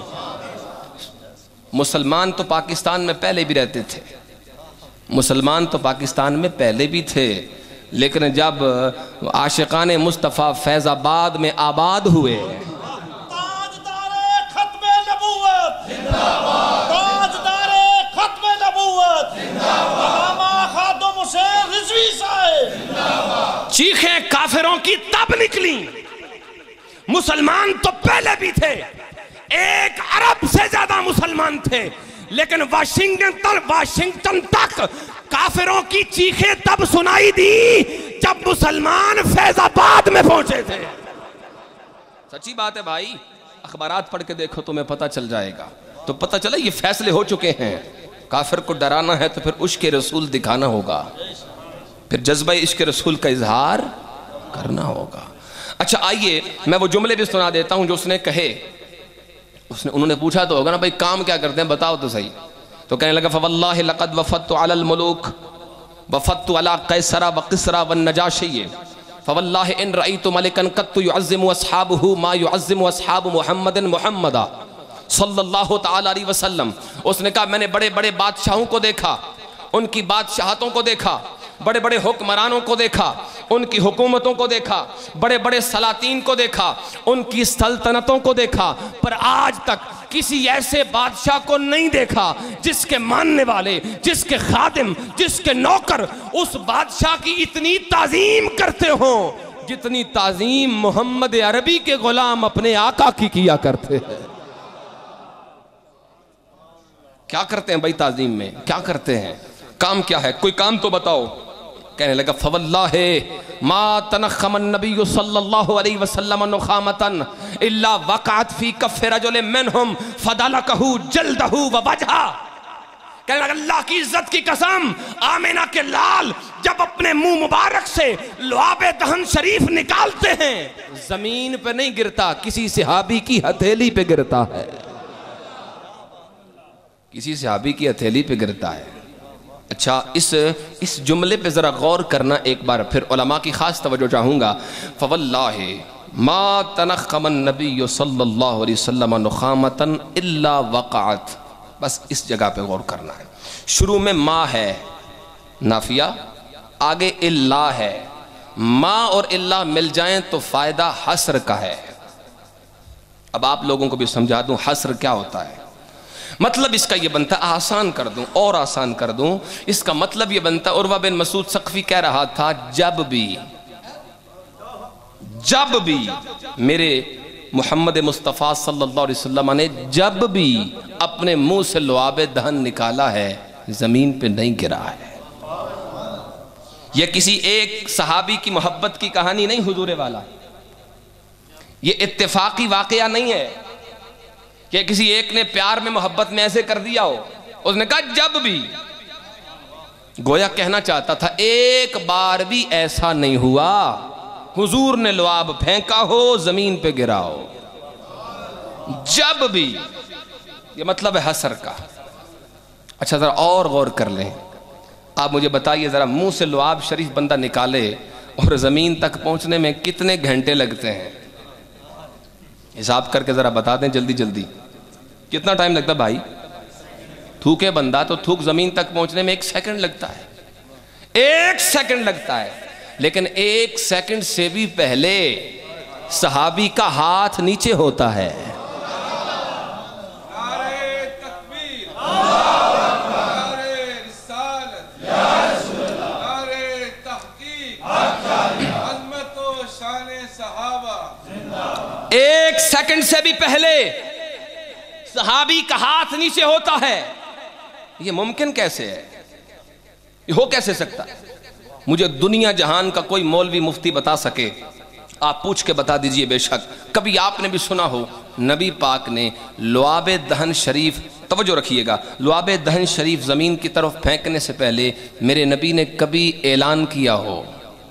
مسلمان تو پاکستان میں پہلے بھی رہتے تھے، مسلمان تو پاکستان میں پہلے بھی تھے، لیکن جب عاشقان مصطفیٰ فیض آباد میں آباد ہوئے، تاجدار ختم نبوت زندہ باد، تاجدار ختم نبوت زندہ باد، علامہ خادم حسین رضوی صاحب زندہ باد، چیخیں کافروں کی تب نکلی. مسلمان تو پہلے بھی تھے، ایک عرب سے زیادہ مسلمان تھے، لیکن واشنگٹن واشنگٹن تک کافروں کی چیخیں تب سنائی دی جب مسلمان فیض آباد میں پہنچے تھے. سچی بات ہے بھائی، اخبارات پڑھ کے دیکھو تمہیں پتہ چل جائے گا. تو پتہ چلا یہ فیصلے ہو چکے ہیں. کافر کو ڈرانا ہے تو پھر عشق رسول دکھانا ہوگا، پھر جذبہ عشق رسول کا اظہار کرنا ہوگا. اچھا آئیے میں وہ جملے بھی سنا دیتا ہوں جو اس نے کہے. اس نے انہوں نے پوچھا تو ہوگا نا بھائی کام کیا کرتے ہیں بتاؤ تو صحیح. تو کہنے لگا فواللہ لقد وفدت علی الملوک وفدت علی قیصر وقسرا والنجاشی فواللہ ان رأیت ملکا قط يعظم اصحابہ ما يعظم اصحاب محمد محمدا صلی اللہ تعالی علیہ وسلم. اس نے کہا میں نے بڑے بڑے بادشاہوں کو دیکھا، ان کی بادشاہتوں کو دیکھا، بڑے بڑے حکمرانوں کو دیکھا، ان کی حکومتوں کو دیکھا، بڑے بڑے سلاطین کو دیکھا، ان کی سلطنتوں کو دیکھا، پر آج تک کسی ایسے بادشاہ کو نہیں دیکھا جس کے ماننے والے، جس کے خادم، جس کے نوکر اس بادشاہ کی اتنی تعظیم کرتے ہوں جتنی تعظیم محمد عربی کے غلام اپنے آقا کی کیا کرتے ہیں. کیا کرتے ہیں بھائی تعظیم میں؟ کیا کرتے ہیں؟ کام کیا ہے؟ کوئی کام تو بتاؤ. کہنے لگا فواللہ ما تنخم النبی صلی اللہ علیہ وسلم نخامتن الا وقعت فی کف رجل منہم فدلکہ جلدہ ووجہا. کہنے لگا اللہ کی عزت کی قسم، آمینہ کے لال جب اپنے منہ مبارک سے لعاب دہن شریف نکالتے ہیں زمین پہ نہیں گرتا، کسی صحابی کی ہتھیلی پہ گرتا ہے، کسی صحابی کی ہتھیلی پہ گرتا ہے. اچھا اس اس جملے پہ ذرا غور کرنا ایک بار پھر، علماء کی خاص توجہ چاہوں گا. فواللہ ما تنخم النبی صلی اللہ علیہ وسلم نخامتن الا وقعت. بس اس جگہ پہ غور کرنا ہے. شروع میں ما ہے نافیہ، آگے الا ہے. ما اور الا مل جائیں تو فائدہ حصر کا ہے. اب آپ لوگوں کو بھی سمجھا دوں حصر کیا ہوتا ہے. مطلب اس کا یہ بنتا ہے، آسان کر دوں اور آسان کر دوں، اس کا مطلب یہ بنتا ہے، عروہ بن مسعود ثقفی کہہ رہا تھا جب بھی جب بھی میرے محمد مصطفیٰ صلی اللہ علیہ وسلم نے جب بھی اپنے منہ سے لعاب دہن نکالا ہے زمین پہ نہیں گرا ہے. یہ کسی ایک صحابی کی محبت کی کہانی نہیں حضور والا، یہ اتفاقی واقعہ نہیں ہے کہ کسی ایک نے پیار میں محبت میں ایسے کر دیا ہو. اس نے کہا جب بھی، گویا کہنا چاہتا تھا ایک بار بھی ایسا نہیں ہوا حضور نے لعاب پھینکا ہو زمین پہ گرا ہو. جب بھی، یہ مطلب ہے حصر کا. اچھا ذرا اور غور کر لیں. آپ مجھے بتائیے ذرا منہ سے لعاب شریف بندہ نکالے اور زمین تک پہنچنے میں کتنے گھنٹے لگتے ہیں؟ حساب کر کے ذرا بتا دیں جلدی جلدی کتنا ٹائم لگتا ہے بھائی؟ تھوکے بندہ تو تھوک زمین تک پہنچنے میں ایک سیکنڈ لگتا ہے، ایک سیکنڈ لگتا ہے. لیکن ایک سیکنڈ سے بھی پہلے صحابی کا ہاتھ نیچے ہوتا ہے. ایک سیکنڈ سے بھی پہلے صحابی کا ہاتھ نیچے ہوتا ہے. یہ ممکن کیسے ہے؟ یہ ہو کیسے سکتا؟ مجھے دنیا جہان کا کوئی مولوی مفتی بتا سکے، آپ پوچھ کے بتا دیجئے. بے شک کبھی آپ نے بھی سنا ہو نبی پاک نے لعاب دہن شریف، توجہ رکھیے گا، لعاب دہن شریف زمین کی طرف پھینکنے سے پہلے میرے نبی نے کبھی اعلان کیا ہو،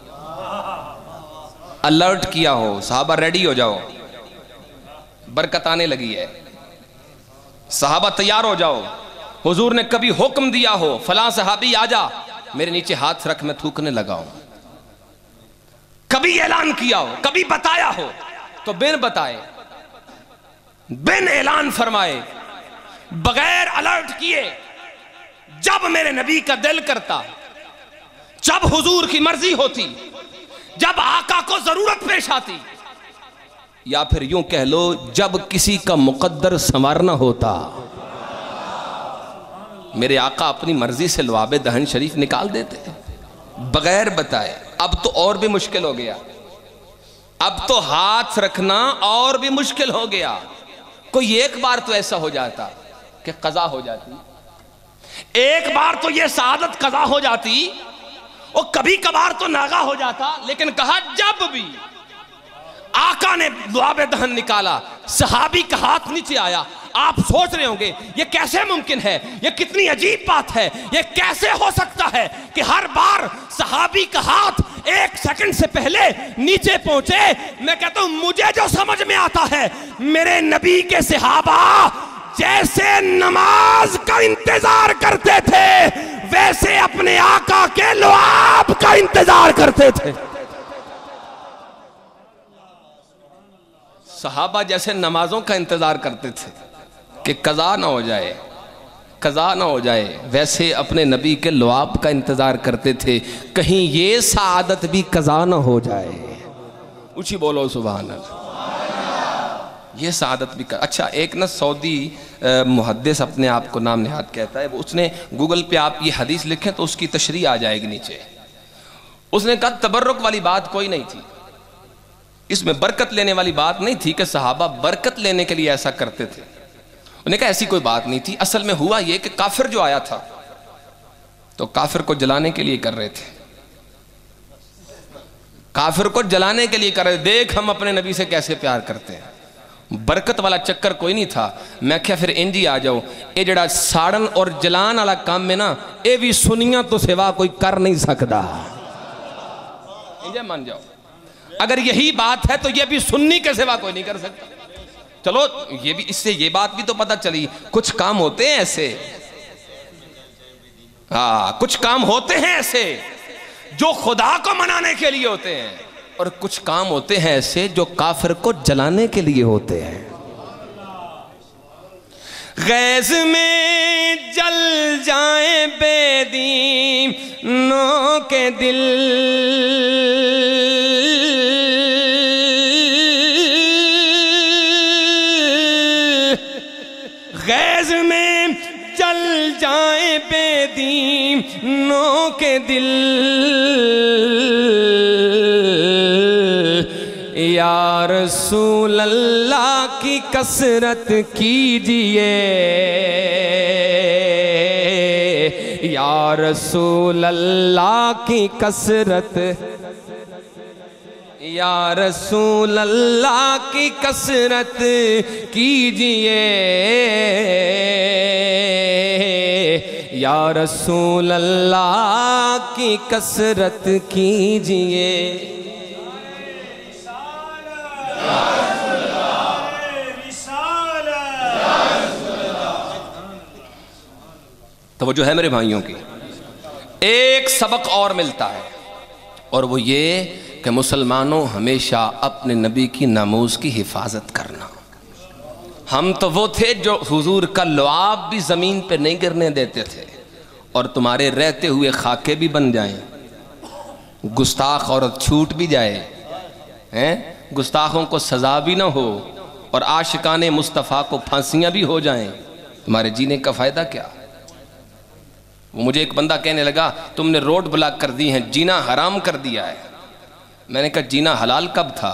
الرٹ کیا ہو صحابہ ریڈی ہو جاؤ برکت آنے لگی ہے، صحابہ تیار ہو جاؤ؟ حضور نے کبھی حکم دیا ہو فلاں صحابی آجا میرے نیچے ہاتھ رکھ میں تھوکنے لگا ہوں؟ کبھی اعلان کیا ہو، کبھی بتایا ہو؟ تو بن بتائے، بن اعلان فرمائے، بغیر الرٹ کیے، جب میرے نبی کا دل کرتا، جب حضور کی مرضی ہوتی، جب آقا کو ضرورت پیش آتی، یا پھر یوں کہہ لو جب کسی کا مقدر سنوارنا ہوتا، میرے آقا اپنی مرضی سے لعاب دہن شریف نکال دیتے بغیر بتائے. اب تو اور بھی مشکل ہو گیا، اب تو ہاتھ رکھنا اور بھی مشکل ہو گیا. کوئی ایک بار تو ایسا ہو جاتا کہ قضا ہو جاتی، ایک بار تو یہ سعادت قضا ہو جاتی، اور کبھی کبھار تو ناغا ہو جاتا. لیکن کہا جب بھی آقا نے لعاب دہن نکالا صحابی کا ہاتھ نیچے آیا. آپ سوچ رہے ہوں گے یہ کیسے ممکن ہے، یہ کتنی عجیب بات ہے، یہ کیسے ہو سکتا ہے کہ ہر بار صحابی کا ہاتھ ایک سیکنڈ سے پہلے نیچے پہنچے. میں کہتا ہوں مجھے جو سمجھ میں آتا ہے، میرے نبی کے صحابہ جیسے نماز کا انتظار کرتے تھے ویسے اپنے آقا کے لعاب کا انتظار کرتے تھے. صحابہ جیسے نمازوں کا انتظار کرتے تھے کہ قضا نہ ہو جائے، قضا نہ ہو جائے، ویسے اپنے نبی کے لعاب کا انتظار کرتے تھے کہیں یہ سعادت بھی قضا نہ ہو جائے. اچھی بولو سبحان اللہ. یہ سعادت بھی کر. اچھا ایک نا سعودی محدث اپنے آپ کو نام نہاد کہتا ہے، اس نے گوگل پہ آپ یہ حدیث لکھیں تو اس کی تشریح آ جائے گی نیچے. اس نے کہا تبرک والی بات کوئی نہیں تھی، اس میں برکت لینے والی بات نہیں تھی کہ صحابہ برکت لینے کے لیے ایسا کرتے تھے. انہوں نے کہا ایسی کوئی بات نہیں تھی. اصل میں ہوا یہ کہ کافر جو آیا تھا تو کافر کو جلانے کے لیے کر رہے تھے. کافر کو جلانے کے لیے کر رہے، دیکھ ہم اپنے نبی سے کیسے پیار کرتے ہیں۔ برکت والا چکر کوئی نہیں تھا۔ میں کہا پھر انجی آ جاؤ، اے جڑا ساڑن اور جلان والا کام میں نا، اے بھی سنیاں تو سوا کوئی کر نہیں سکتا۔ انجی مان جاؤ، اگر یہی بات ہے تو یہ بھی سنی کے سوا کوئی نہیں کر سکتا۔ چلو یہ بھی، اس سے یہ بات بھی تو پتہ چلی، کچھ کام ہوتے ہیں ایسے، ہاں کچھ کام ہوتے ہیں ایسے جو خدا کو منانے کے لیے ہوتے ہیں، اور کچھ کام ہوتے ہیں ایسے جو کافر کو جلانے کے لیے ہوتے ہیں۔ غیظ میں جل جائیں بے دینوں کے دل، غیظ میں جل جائیں بے دینوں کے دل، یا رسول اللہ کی کثرت کیجئے، یا رسول اللہ کی کثرت، یا رسول اللہ کی کثرت کیجئے، یا رسول اللہ کی کثرت کیجئے۔ توجہ ہے میرے بھائیوں کی، ایک سبق اور ملتا ہے، اور وہ یہ کہ مسلمانوں ہمیشہ اپنے نبی کی ناموس کی حفاظت کرنا۔ ہم تو وہ تھے جو حضور کا لعاب بھی زمین پہ نہیں گرنے دیتے تھے، اور تمہارے رہتے ہوئے خاکے بھی بن جائیں، گستاخ عورت چھوٹ بھی جائے، ہیں گستاخوں کو سزا بھی نہ ہو، اور عاشقان مصطفیٰ کو پھانسیاں بھی ہو جائیں، تمہارے جینے کا فائدہ کیا؟ وہ مجھے ایک بندہ کہنے لگا تم نے روڈ بلاک کر دی ہیں، جینا حرام کر دیا ہے۔ میں نے کہا جینا حلال کب تھا؟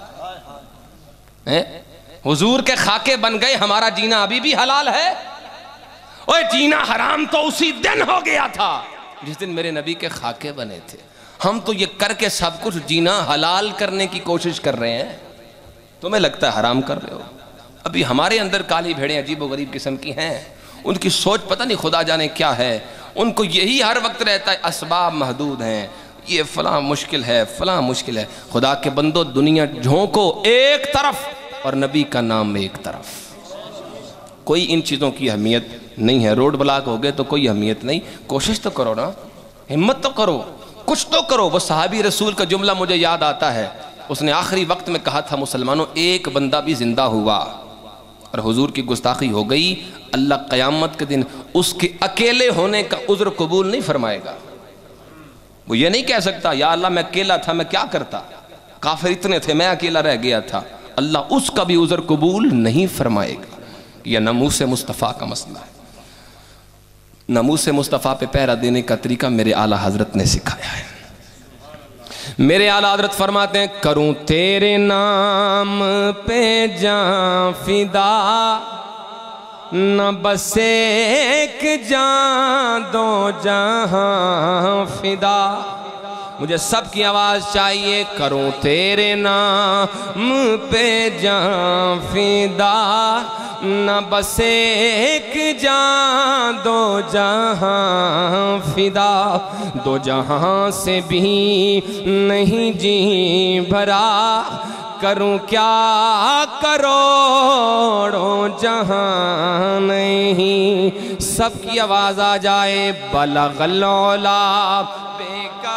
حضور کے خاکے بن گئے، ہمارا جینا ابھی بھی حلال ہے؟ اوہ جینا حرام تو اسی دن ہو گیا تھا جس دن میرے نبی کے خاکے بنے تھے۔ ہم تو یہ کر کے سب کچھ جینا حلال کرنے کی کوشش کر رہے ہیں، تمہیں لگتا ہے حرام کر رہے ہو۔ ابھی ہمارے اندر کالی بھیڑیں عجیب و غریب قسم کی ہیں، ان کی سوچ پتہ نہیں خدا جانے کیا ہے، ان کو یہی ہر وقت رہتا ہے اسباب محدود ہیں، یہ فلاں مشکل ہے، فلاں مشکل ہے۔ خدا کے بندو دنیا جھونکو ایک طرف اور نبی کا نام ایک طرف، کوئی ان چیزوں کی اہمیت نہیں ہے۔ روڈ بلاک ہو گئے تو کوئی اہمیت نہیں، کوشش تو کرو نا، ہمت تو کرو، کچھ تو کرو۔ وہ صحابی رسول کا جملہ مجھے یاد آتا ہے، اس نے آخری وقت میں کہا تھا مسلمانوں ایک بندہ بھی زندہ ہوا اور حضور کی گستاخی ہو گئی، اللہ قیامت کے دن اس کے اکیلے ہونے کا عذر قبول نہیں فرمائے گا۔ وہ یہ نہیں کہہ سکتا یا اللہ میں اکیلا تھا میں کیا کرتا، کافر اتنے تھے میں اکیلا رہ گیا تھا، اللہ اس کا بھی عذر قبول نہیں فرمائے گا۔ یہ ناموس مصطفیٰ کا مسئلہ ہے۔ ناموس مصطفیٰ پہ پہرا دینے کا طریقہ میرے اعلیٰ حضرت نے سکھایا ہے۔ میرے اعلیٰ حضرت فرماتے ہیں کروں تیرے نام پہ جان فدا، نہ بس ایک جان دو جہاں فدا۔ مجھے سب کی آواز چاہیے، کروں تیرے نام پہ جان فدا، نہ بس ایک جان دو جہاں فدا، دو جہاں سے بھی نہیں جی بھرا، کروں کیا کروڑوں جہاں نہیں۔ سب کی آواز آ جائے، بلغ العلا بے کا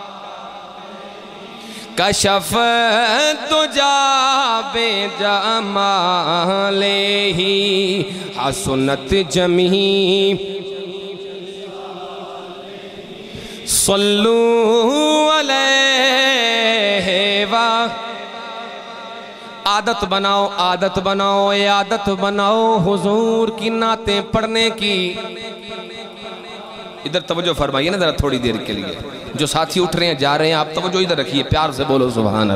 کشف تجا بے جمالہ حسنت جمیع صلو علیہ و عادت بناؤ عادت بناؤ اے عادت بناؤ حضور کی نعتیں پڑھنے کی۔ ادھر توجہ فرمائیے نا ذرا تھوڑی دیر کے لیے، جو ساتھی اٹھ رہے ہیں جا رہے ہیں، آپ توجہ ادھر رکھیے، پیار سے بولو سبحان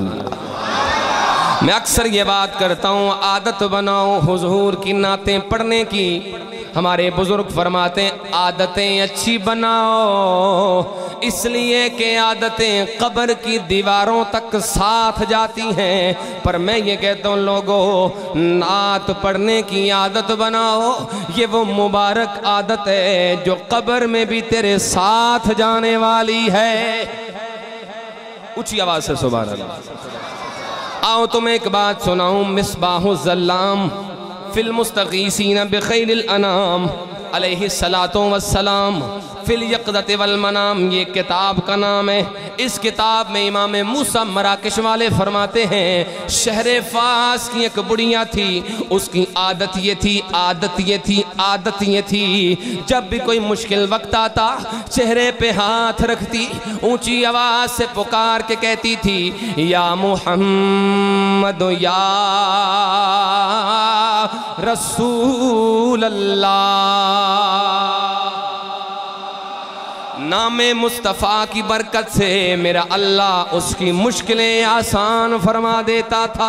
اللہ۔ میں اکثر یہ بات کرتا ہوں، عادت بناؤ حضور کی نعتیں پڑھنے کی۔ ہمارے بزرگ فرماتے ہیں عادتیں اچھی بناؤ، اس لیے کہ عادتیں قبر کی دیواروں تک ساتھ جاتی ہیں۔ پر میں یہ کہتا ہوں لوگوں، نعت پڑھنے کی عادت بناؤ، یہ وہ مبارک عادت ہے جو قبر میں بھی تیرے ساتھ جانے والی ہے۔ اونچی آواز سے سبحان اللہ۔ آؤ تمہیں ایک بات سناؤں، مصباح الظلام فی المستغیثین بخیر الانام علیہ السلام فی الیقظۃ والمنام، یہ کتاب کا نام ہے۔ اس کتاب میں امام موسیٰ مراکش والے فرماتے ہیں شہر فاس کی ایک بڑیاں تھی، اس کی عادت یہ تھی عادت یہ تھی عادت یہ تھی جب بھی کوئی مشکل وقت آتا چہرے پہ ہاتھ رکھتی، اونچی آواز سے پکار کے کہتی تھی یا محمد یا رسول اللہ۔ نام مصطفیٰ کی برکت سے میرا اللہ اس کی مشکلیں آسان فرما دیتا تھا۔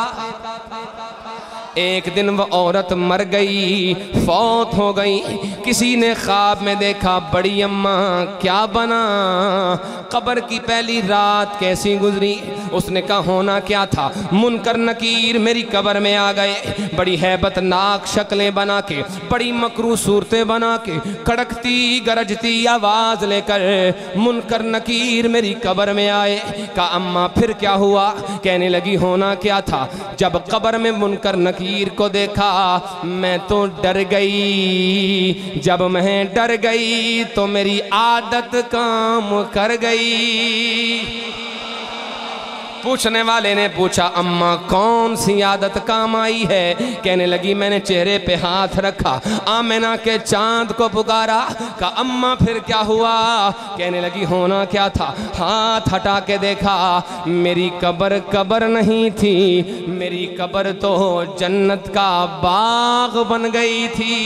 ایک دن وہ عورت مر گئی، فوت ہو گئی، کسی نے خواب میں دیکھا بڑی اماں کیا بنا، قبر کی پہلی رات کیسی گزری؟ اس نے کہا ہونا کیا تھا، منکر نکیر میری قبر میں آ گئے، بڑی ہیبت ناک شکلیں بنا کے، بڑی مکروہ صورتیں بنا کے، کڑکتی گرجتی آواز لے کر منکر نکیر میری قبر میں آئے۔ کہا اماں پھر کیا ہوا؟ کہنے لگی ہونا کیا تھا، جب قبر میں منکر نکیر کو دیکھا میں تو ڈر گئی، جب میں ڈر گئی تو میری عادت کام کر گئی۔ پوچھنے والے نے پوچھا اماں کون سی عادت کام آئی ہے؟ کہنے لگی میں نے چہرے پہ ہاتھ رکھا، آمنہ کے چاند کو پکارا۔ کہا اماں پھر کیا ہوا؟ کہنے لگی ہونا کیا تھا، ہاتھ ہٹا کے دیکھا میری قبر قبر نہیں تھی، میری قبر تو جنت کا باغ بن گئی تھی۔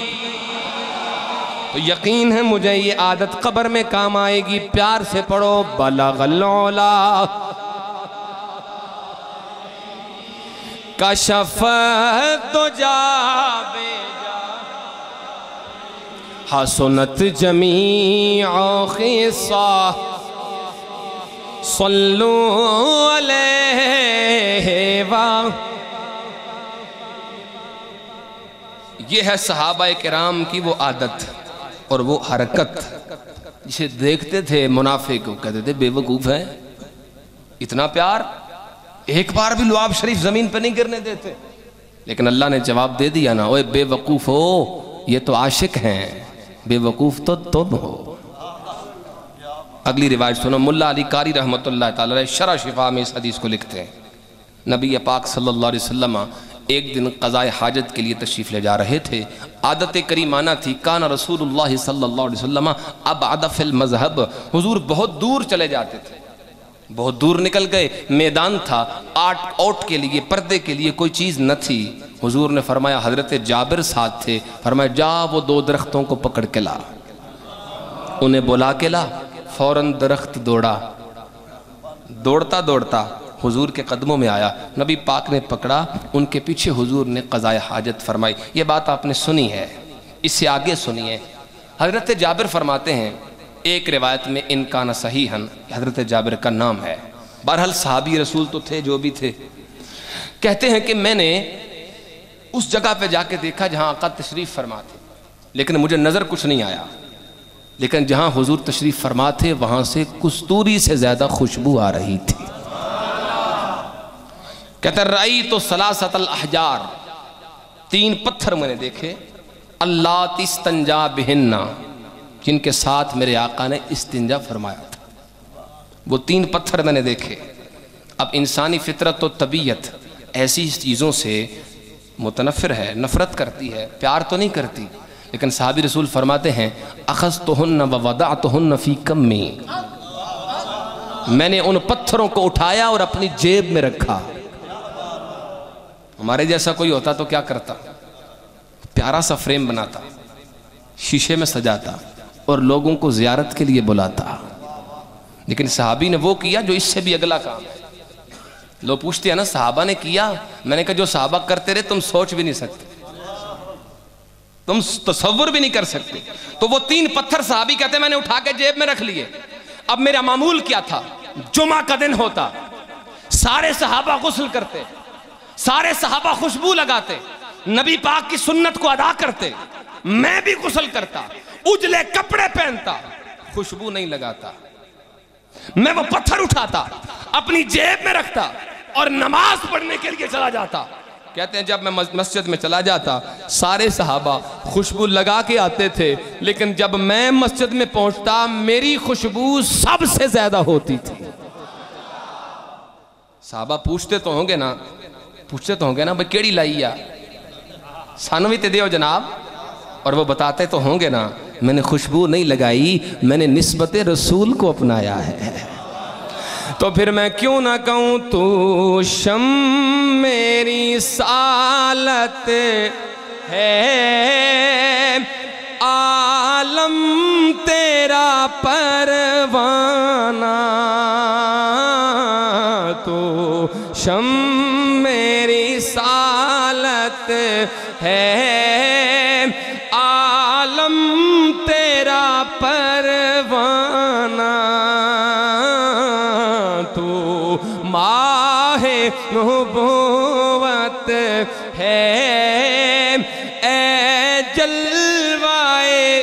تو یقین ہے مجھے یہ عادت قبر میں کام آئے گی۔ پیار سے پڑھو بلغ العلا کشف الدجا بے جا حسنت جمیع خصال صلو علیہ و۔ یہ ہے صحابہ کرام کی وہ عادت اور وہ حرکت جسے دیکھتے تھے منافق کو کہتے تھے بے وقوف ہے، اتنا پیار، ایک بار بھی لعاب شریف زمین پہ نہیں گرنے دیتے۔ لیکن اللہ نے جواب دے دیا نا، اوے بے وقوف ہو، یہ تو عاشق ہیں، بے وقوف تو تم ہو۔ اگلی روایت سنو، ملا علی قاری رحمت اللہ تعالی علیہ شرح شفا میں اس حدیث کو لکھتے ہیں نبی پاک صلی اللہ علیہ وسلم ایک دن قضاء حاجت کے لیے تشریف لے جا رہے تھے۔ عادت کریمانہ تھی، کان رسول اللہ صلی اللہ علیہ وسلم ابعد فی المذہب، حضور بہت دور چلے جاتے تھے، بہت دور نکل گئے، میدان تھا، آٹ اوٹ کے لیے پردے کے لیے کوئی چیز نہ تھی۔ حضور نے فرمایا حضرت جابر ساتھ تھے، فرمایا جا وہ دو درختوں کو پکڑ کے لا، انہیں بلا کے لا۔ فوراً درخت دوڑا، دوڑتا دوڑتا حضور کے قدموں میں آیا، نبی پاک نے پکڑا، ان کے پیچھے حضور نے قضاء حاجت فرمائی۔ یہ بات آپ نے سنی ہے، اس سے آگے سنیے۔ حضرت جابر فرماتے ہیں ایک روایت میں ان کا نہ صحیحاً حضرت جابر کا نام ہے، بہرحال صحابی رسول تو تھے جو بھی تھے، کہتے ہیں کہ میں نے اس جگہ پہ جا کے دیکھا جہاں آقا تشریف فرما تھے، لیکن مجھے نظر کچھ نہیں آیا، لیکن جہاں حضور تشریف فرما تھے وہاں سے کستوری سے زیادہ خوشبو آ رہی تھی۔ کہتا رأیت ثلاثۃ الاحجار، تین پتھر میں نے دیکھے، اللہ تستنجا بہن، جن کے ساتھ میرے آقا نے استنجا فرمایا تھا، وہ تین پتھر میں نے دیکھے۔ اب انسانی فطرت و طبیعت ایسی چیزوں سے متنفر ہے، نفرت کرتی ہے، پیار تو نہیں کرتی، لیکن صحابی رسول فرماتے ہیں اخذتہن ووضعتہن فی کمی، میں نے ان پتھروں کو اٹھایا اور اپنی جیب میں رکھا۔ ہمارے جیسا کوئی ہوتا تو کیا کرتا؟ پیارا سا فریم بناتا، شیشے میں سجاتا اور لوگوں کو زیارت کے لیے بلاتا، لیکن صحابی نے وہ کیا جو اس سے بھی اگلا کام ہے۔ لوگ پوچھتے ہیں نا صحابہ نے کیا، میں نے کہا جو صحابہ کرتے رہے تم سوچ بھی نہیں سکتے، تم تصور بھی نہیں کر سکتے. تو وہ تین پتھر صحابی کہتے ہیں میں نے اٹھا کے جیب میں رکھ لیے. اب میرا معمول کیا تھا, جمعہ کا دن ہوتا, سارے صحابہ غسل کرتے, سارے صحابہ خوشبو لگاتے, نبی پاک کی سنت کو ادا کرتے, میں بھی غسل کرتا, اجلے کپڑے پہنتا, خوشبو نہیں لگاتا. میں وہ پتھر اٹھاتا, اپنی جیب میں رکھتا اور نماز پڑھنے کے لیے چلا جاتا. کہتے ہیں جب میں مسجد میں چلا جاتا سارے صحابہ خوشبو لگا کے آتے تھے, لیکن جب میں مسجد میں پہنچتا میری خوشبو سب سے زیادہ ہوتی تھی. صحابہ پوچھتے تو ہوں گے نا, پوچھتے تو ہوں گے نا بھئی کیڑی لائی ہے, سانو بھی تے دیو جناب. اور وہ بتاتے تو ہوں گے نا میں نے خوشبو نہیں لگائی, میں نے نسبت رسول کو اپنایا ہے. تو پھر میں کیوں نہ کہوں تو شم میری سالت ہے, عالم تیرا پروانہ. تو شم میری سالت ہے, عالم تیرا پروانہ. تو ماہ نبوت ہے, اے جلوائے.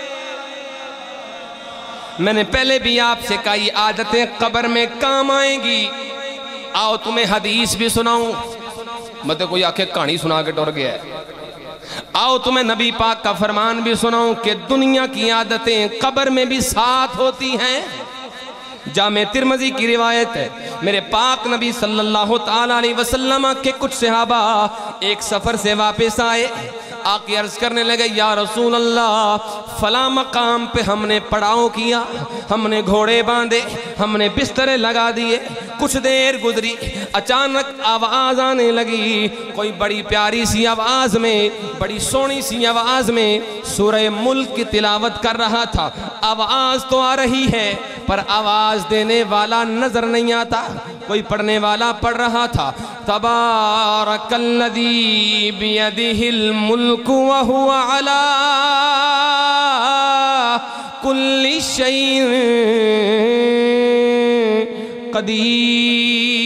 میں نے پہلے بھی آپ سے کہا یہ عادتیں قبر میں کام آئیں گی. آؤ تمہیں حدیث بھی سناؤں, مطلب کوئی آکھے کہانی سنا کے ڈر گیا ہے. آؤ تمہیں نبی پاک کا فرمان بھی سناؤں کہ دنیا کی عادتیں قبر میں بھی ساتھ ہوتی ہیں. جامع ترمذی کی روایت ہے, میرے پاک نبی صلی اللہ تعالیٰ علیہ وسلم کے کچھ صحابہ ایک سفر سے واپس آئے, آقی عرض کرنے لگے یا رسول اللہ فلاں مقام پہ ہم نے پڑاؤ کیا, ہم نے گھوڑے باندھے, ہم نے بسترے لگا دیے. کچھ دیر گزری, اچانک آواز آنے لگی, کوئی بڑی پیاری سی آواز میں, بڑی سونی سی آواز میں سورہ ملک کی تلاوت کر رہا تھا. آواز تو آ رہی ہے پر آواز دینے والا نظر نہیں آتا. کوئی پڑھنے والا پڑھ رہا تھا تبارک الذی بیدہ الملک وہو علی کل شیء قدیر.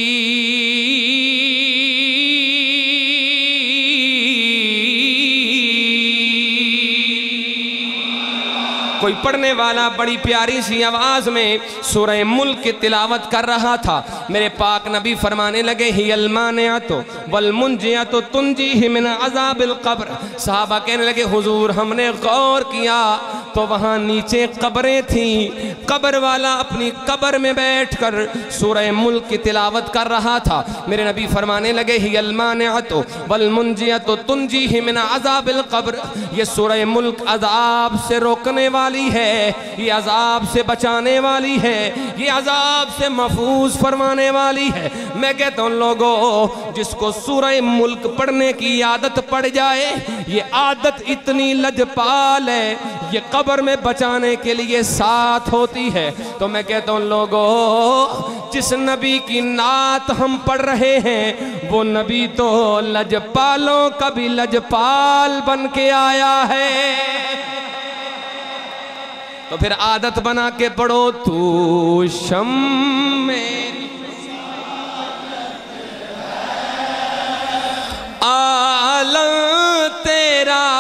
کوئی پڑھنے والا بڑی پیاری سی آواز میں سورہ ملک کی تلاوت کر رہا تھا. میرے پاک نبی فرمانے لگے ہی المانعۃ والمنجیۃ تنجیہ من عذاب القبر. صحابہ کہنے لگے حضور ہم نے غور کیا تو وہاں نیچے قبریں تھیں, قبر والا اپنی قبر میں بیٹھ کر سورہ ملک کی تلاوت کر رہا تھا. میرے نبی فرمانے لگے ہی المانعۃ والمنجیۃ تنجیہ من عذاب القبر. یہ سورہ ملک عذاب سے روکنے والی ہے, یہ عذاب سے بچانے والی ہے, یہ عذاب سے محفوظ فرمانے والی ہے. میں کہتا ہوں لوگوں جس کو سورہ ملک پڑھنے کی عادت پڑ جائے, یہ عادت اتنی لجپال ہے, یہ قبر میں بچانے کے لیے ساتھ ہوتی ہے. تو میں کہتا ہوں لوگوں جس نبی کی نعت ہم پڑھ رہے ہیں وہ نبی تو لجپالوں کا بھی لجپال بن کے آیا ہے. تو پھر عادت بنا کے پڑھو تو شم میری عالم تیرا.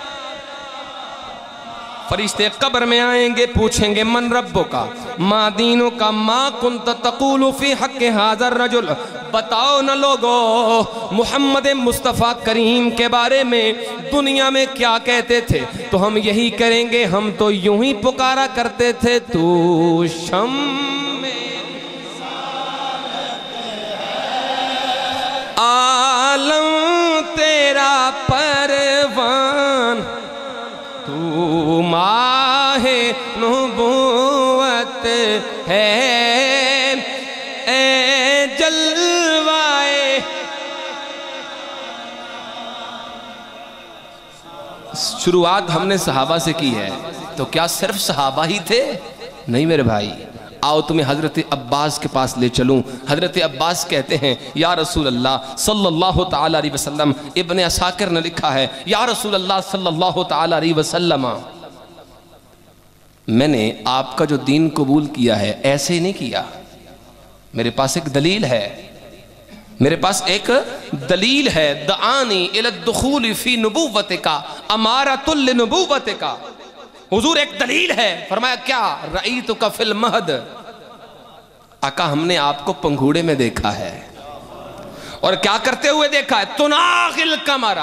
فرشتے قبر میں آئیں گے, پوچھیں گے من ربو کا ما دینو کا ما کنت تقول فی حق ھذا الرجل. بتاؤ نہ لوگو محمد مصطفیٰ کریم کے بارے میں دنیا میں کیا کہتے تھے. تو ہم یہی کریں گے, ہم تو یوں ہی پکارا کرتے تھے تو شم عالم تیرا پروان, تو ماہ نبوت ہے, اے جلوائے. شروعات ہم نے صحابہ سے کی ہے, تو کیا صرف صحابہ ہی تھے؟ نہیں میرے بھائی, آؤ تمہیں حضرت عباس کے پاس لے چلوں۔ حضرت عباس کہتے ہیں یا رسول اللہ صلی اللہ تعالیٰ علیہ وسلم، ابن عساکر نے لکھا ہے یا رسول اللہ صلی اللہ تعالیٰ علیہ وسلم، میں نے آپ کا جو دین قبول کیا ہے ایسے نہیں کیا، میرے پاس ایک دلیل ہے، میرے پاس ایک دلیل ہے۔ دعانی الی الدخول فی نبوتک امارۃ لنبوتک، حضور ایک دلیل ہے۔ فرمایا کیا؟ رأیتک فی المہد، آقا ہم نے آپ کو پنگھوڑے میں دیکھا ہے، اور کیا کرتے ہوئے دیکھا ہے؟ تناغی القمر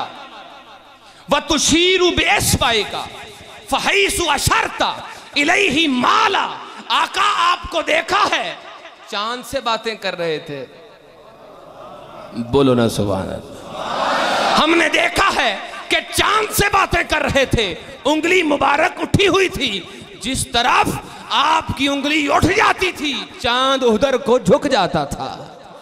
وتشیر باصبعک فحیث اشرت الیہ مالا، آقا آپ کو دیکھا ہے چاند سے باتیں کر رہے تھے، بولو نا سبحان اللہ۔ ہم نے دیکھا ہے کہ چاند سے باتیں کر رہے تھے، انگلی مبارک اٹھی ہوئی تھی، جس طرف آپ کی انگلی اٹھ جاتی تھی چاند ادھر کو جھک جاتا تھا۔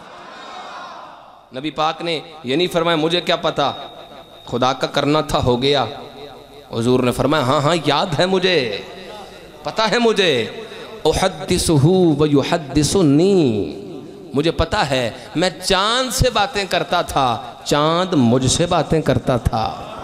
نبی پاک نے یہ نہیں فرمایا مجھے کیا پتا، خدا کا کرنا تھا ہو گیا۔ حضور نے فرمایا ہاں ہاں یاد ہے مجھے، پتا ہے مجھے، احدثہ ویحدثنی، مجھے پتا ہے میں چاند سے باتیں کرتا تھا، چاند مجھ سے باتیں کرتا تھا۔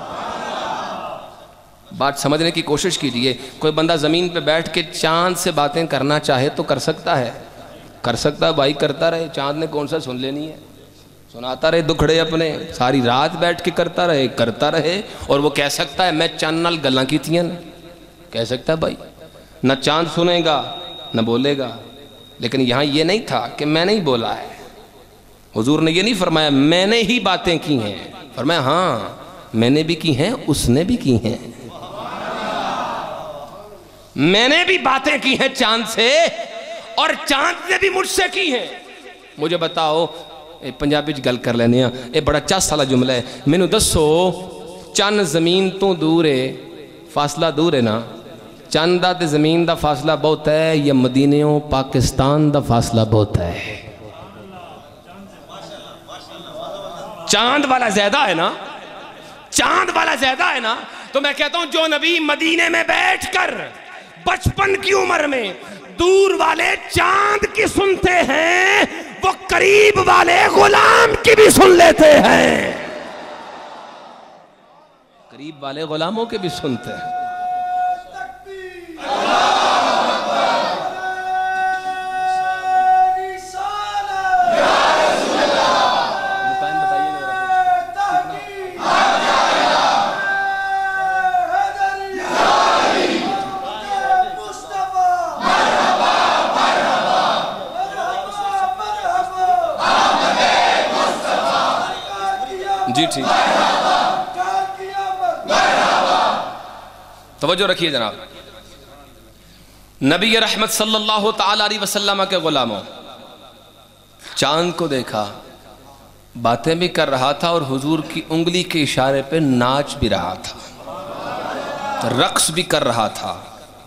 بات سمجھنے کی کوشش کیجئے، کوئی بندہ زمین پہ بیٹھ کے چاند سے باتیں کرنا چاہے تو کر سکتا ہے، کر سکتا ہے بھائی، کرتا رہے، چاند نے کون سا سن لینی ہے، سناتا رہے دکھڑے اپنے، ساری رات بیٹھ کے کرتا رہے کرتا رہے اور وہ کہہ سکتا ہے میں چاند نال گلاں کیتیاں نے، کہہ سکتا ہے بھائی، نہ چاند سنے گا نہ بولے گا۔ لیکن یہاں یہ نہیں تھا کہ میں نہیں بولا ہے، حضور نے یہ نہیں فرمایا میں نے ہی باتیں کی ہیں، فرمایا ہاں میں نے بھی کی ہیں، اس نے بھی کی ہیں، میں نے بھی باتیں کی ہیں چاند سے اور چاند نے بھی مجھ سے کی ہیں۔ مجھے بتاؤ، اے پنجابی چ گل کر لینے ہیں، اے بڑا چس والا جملہ ہے، مینوں دسو چند زمین تو دور ہے، فاصلہ دور ہے نا، چند دا تے زمین دا فاصلہ بہت ہے یا مدینیوں پاکستان دا فاصلہ بہت ہے؟ چاند والا زیادہ ہے نا، چاند والا زیادہ ہے نا، تو میں کہتا ہوں جو نبی مدینے میں بیٹھ کر بچپن کی عمر میں دور والے چاند کی سنتے ہیں، وہ قریب والے غلام کی بھی سن لیتے ہیں، قریب والے غلاموں کے بھی سنتے ہیں۔ جی ٹھیک، توجہ رکھیے جناب، نبی رحمت صلی اللہ تعالیٰ علیہ وسلم کے غلاموں، چاند کو دیکھا، باتیں بھی کر رہا تھا اور حضور کی انگلی کے اشارے پہ ناچ بھی رہا تھا، رقص بھی کر رہا تھا۔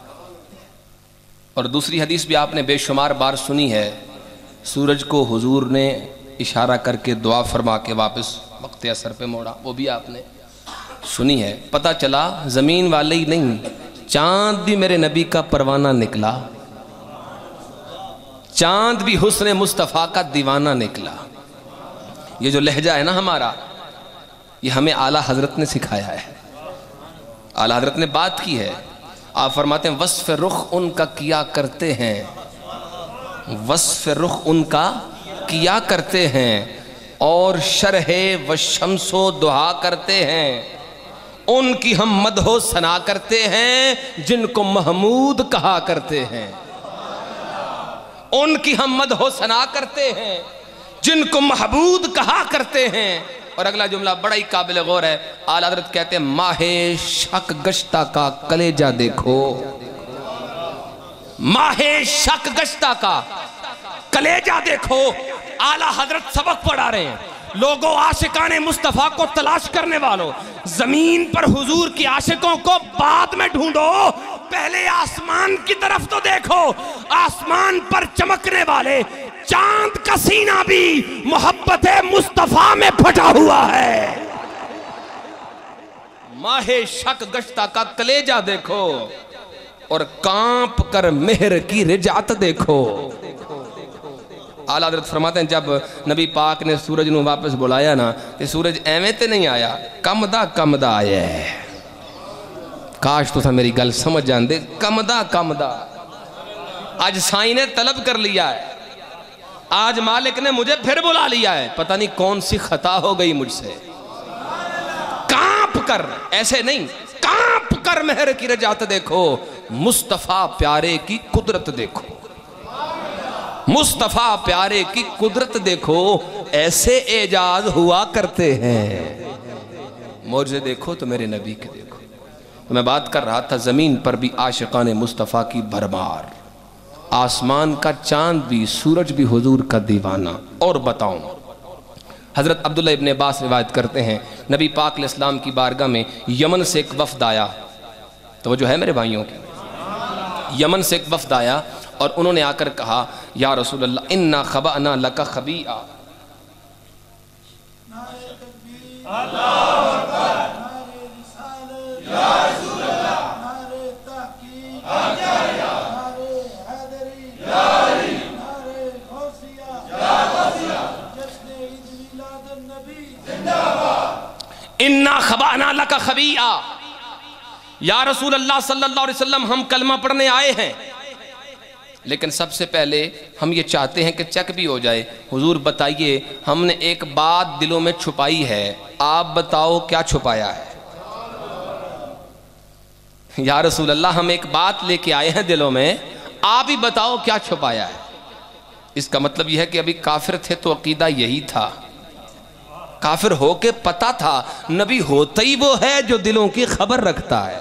اور دوسری حدیث بھی آپ نے بے شمار بار سنی ہے، سورج کو حضور نے اشارہ کر کے دعا فرما کے واپس وقت اثر پہ موڑا، وہ بھی آپ نے سنی ہے۔ پتہ چلا زمین والے ہی نہیں، چاند بھی میرے نبی کا پروانہ نکلا، چاند بھی حسن مصطفیٰ کا دیوانہ نکلا۔ یہ جو لہجہ ہے نا ہمارا، یہ ہمیں اعلیٰ حضرت نے سکھایا ہے، اعلیٰ حضرت نے بات کی ہے۔ آپ فرماتے ہیں وصف رخ ان کا کیا کرتے ہیں، وصف رخ ان کا کیا کرتے ہیں اور شرح و شمس و دعا کرتے ہیں، ان کی ہم مدح و ثنا کرتے ہیں جن کو محمود کہا کرتے ہیں، ان کی ہم مدح و ثنا کرتے ہیں جن کو محبود کہا کرتے ہیں۔ اور اگلا جملہ بڑا ہی قابل غور ہے، اعلیٰ حضرت کہتے ہیں ماہ شک گشتہ کا کلیجہ دیکھو، ماہ شک گشتہ کا کلیجہ دیکھو۔ اعلیٰ حضرت سبق پڑھا رہے ہیں، لوگوں عاشقان مصطفیٰ کو تلاش کرنے والوں، زمین پر حضور کی عاشقوں کو بعد میں ڈھونڈو، پہلے آسمان کی طرف تو دیکھو، آسمان پر چمکنے والے چاند کا سینہ بھی محبت مصطفیٰ میں پھٹا ہوا ہے۔ ماہ شک گشتہ کا کلیجہ دیکھو، اور کانپ کر مہر کی رجعت دیکھو۔ اعلیٰ حضرت فرماتے ہیں جب نبی پاک نے سورج نو واپس بلایا نا کہ سورج ایویں تے نہیں آیا، کمدا کمدا آیا ہے۔ کاش تو تھا میری گل سمجھ جان دے، کمدا کمدا آج سائیں نے طلب کر لیا ہے، آج مالک نے مجھے پھر بلا لیا ہے، پتہ نہیں کون سی خطا ہو گئی مجھ سے۔ کانپ کر، ایسے نہیں، کانپ کر مہر کی رجعت دیکھو، مصطفیٰ پیارے کی قدرت دیکھو، مصطفیٰ پیارے کی قدرت دیکھو، ایسے اعجاز ہوا کرتے ہیں۔ موجزے دیکھو تو میرے نبی کے دیکھو۔ تو میں بات کر رہا تھا زمین پر بھی عاشقان مصطفیٰ کی بھرمار، آسمان کا چاند بھی، سورج بھی حضور کا دیوانہ۔ اور بتاؤں، حضرت عبداللہ ابن عباس روایت کرتے ہیں نبی پاک علیہ السلام کی بارگاہ میں یمن سے ایک وفد آیا، تو وہ جو ہے میرے بھائیوں کی، یمن سے ایک وفد آیا اور انہوں نے آ کر کہا یا رسول اللہ انا خبأنا لک خبیئا، انا خبأنا لک خبیئا، یا رسول اللہ صلی اللہ علیہ وسلم ہم کلمہ پڑھنے آئے ہیں، لیکن سب سے پہلے ہم یہ چاہتے ہیں کہ چیک بھی ہو جائے، حضور بتائیے ہم نے ایک بات دلوں میں چھپائی ہے، آپ بتاؤ کیا چھپایا ہے؟ یا رسول اللہ ہم ایک بات لے کے آئے ہیں دلوں میں، آپ ہی بتاؤ کیا چھپایا ہے؟ اس کا مطلب یہ ہے کہ ابھی کافر تھے تو عقیدہ یہی تھا، کافر ہو کے پتا تھا نبی ہوتا ہی وہ ہے جو دلوں کی خبر رکھتا ہے۔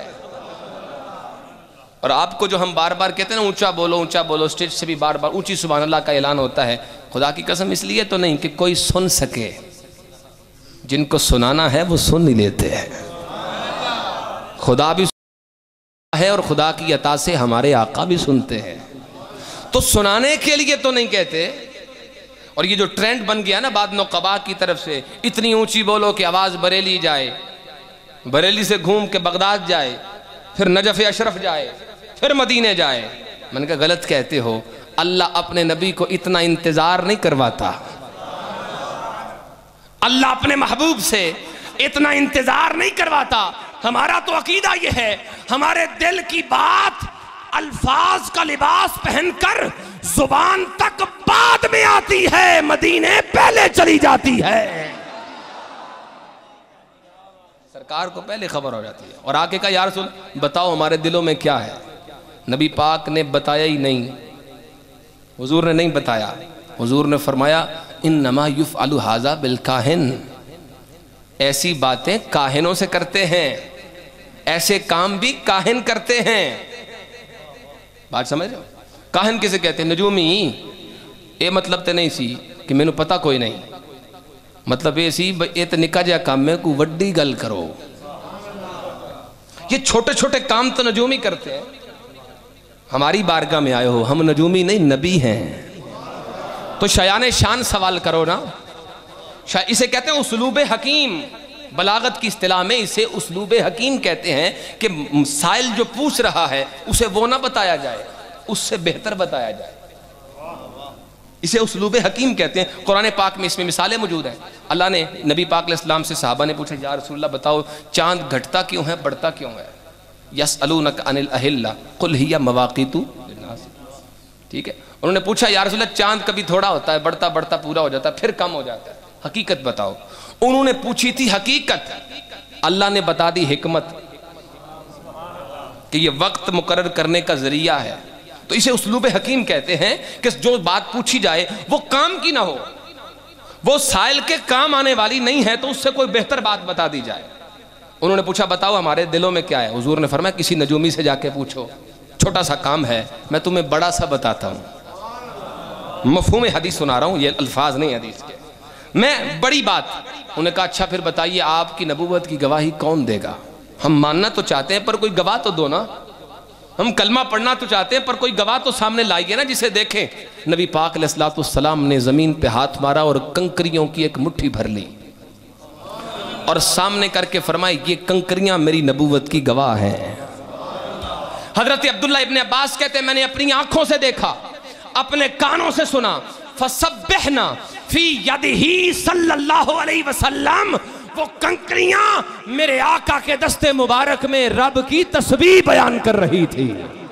اور آپ کو جو ہم بار بار کہتے ہیں نا اونچا بولو اونچا بولو، سٹیج سے بھی بار بار اونچی سبحان اللہ کا اعلان ہوتا ہے، خدا کی قسم اس لیے تو نہیں کہ کوئی سن سکے، جن کو سنانا ہے وہ سن ہی لیتے ہیں۔ خدا بھی سنتا ہے اور خدا کی عطا سے ہمارے آقا بھی سنتے ہیں، تو سنانے کے لیے تو نہیں کہتے۔ اور یہ جو ٹرینڈ بن گیا نا بعد نقبا کی طرف سے، اتنی اونچی بولو کہ آواز بریلی جائے، بریلی سے گھوم کے بغداد جائے، پھر نجف اشرف جائے، پھر مدینے جائے۔ میں نے کہا غلط کہتے ہو، اللہ اپنے نبی کو اتنا انتظار نہیں کرواتا، اللہ اپنے محبوب سے اتنا انتظار نہیں کرواتا۔ ہمارا تو عقیدہ یہ ہے ہمارے دل کی بات الفاظ کا لباس پہن کر زبان تک بعد میں آتی ہے، مدینے پہلے چلی جاتی ہے، سرکار کو پہلے خبر ہو جاتی ہے۔ اور آگے کا یا رسول بتاؤ ہمارے دلوں میں کیا ہے؟ نبی پاک نے بتایا ہی نہیں، حضور نے نہیں بتایا۔ حضور نے فرمایا انما یفعل ھذا بالکاہن، ایسی باتیں کاہنوں سے کرتے ہیں، ایسے کام بھی کاہن کرتے ہیں۔ بات سمجھ رہے ہو؟ کاہن کسے کہتے ہیں؟ نجومی۔ اے مطلب تے نہیں سی کہ میں نے پتہ کوئی نہیں، مطلب یہ سی اے تے نکا جا کام میں کوئی وڈی گل کرو۔ یہ چھوٹے چھوٹے کام تو نجومی کرتے ہیں۔ ہماری بارگاہ میں آئے ہو، ہم نجومی نہیں نبی ہیں، تو شایان شان سوال کرو نا۔ اسے کہتے ہیں اسلوب حکیم، بلاغت کی اصطلاح میں اسے اسلوب حکیم کہتے ہیں کہ سائل جو پوچھ رہا ہے اسے وہ نہ بتایا جائے، اس سے بہتر بتایا جائے، اسے اسلوب حکیم کہتے ہیں۔ قرآن پاک میں اس میں مثالیں موجود ہیں۔ اللہ نے نبی پاک علیہ السلام سے صحابہ نے پوچھا یا رسول اللہ بتاؤ چاند گھٹتا کیوں ہے بڑھتا کیوں ہے؟ یسألونک عن الاہلہ قل ہی مواقیت للناس، ٹھیک ہے؟ انہوں نے پوچھا یا رسول اللہ چاند کبھی تھوڑا ہوتا ہے، بڑھتا بڑھتا پورا ہو جاتا ہے، پھر کم ہو جاتا ہے، حقیقت بتاؤ۔ انہوں نے پوچھی تھی حقیقت، اللہ نے بتا دی حکمت کہ یہ وقت مقرر کرنے کا ذریعہ ہے، تو اسے اسلوب حکیم کہتے ہیں کہ جو بات پوچھی جائے وہ کام کی نہ ہو، وہ سائل کے کام آنے والی نہیں ہے، تو اس سے کوئی بہتر بات بتا دی جائے۔ انہوں نے پوچھا بتاؤ ہمارے دلوں میں کیا ہے؟ حضور نے فرمایا کسی نجومی سے جا کے پوچھو، چھوٹا سا کام ہے، میں تمہیں بڑا سا بتاتا ہوں۔ مفہوم حدیث سنا رہا ہوں، یہ الفاظ نہیں حدیث کے، میں بڑی بات۔ انہوں نے کہا اچھا پھر بتائیے آپ کی نبوت کی گواہی کون دے گا؟ ہم ماننا تو چاہتے ہیں پر کوئی گواہ تو دو نا، ہم کلمہ پڑھنا تو چاہتے ہیں پر کوئی گواہ تو سامنے لائیے نا جسے دیکھیں۔ نبی پاک علیہ السلام نے زمین پہ ہاتھ مارا اور کنکریوں کی ایک مٹھی بھر لی اور سامنے کر کے فرمائی یہ کنکریاں میری نبوت کی گواہ ہیں۔ حضرت عبداللہ ابن عباس کہتے ہیں میں نے اپنی آنکھوں سے دیکھا، اپنے کانوں سے سنا، فَسَبِّحْنَا فِي يَدِهِ صلی اللہ علیہ وسلم، وہ کنکریاں میرے آقا کے دست مبارک میں رب کی تسبیح بیان کر رہی تھی۔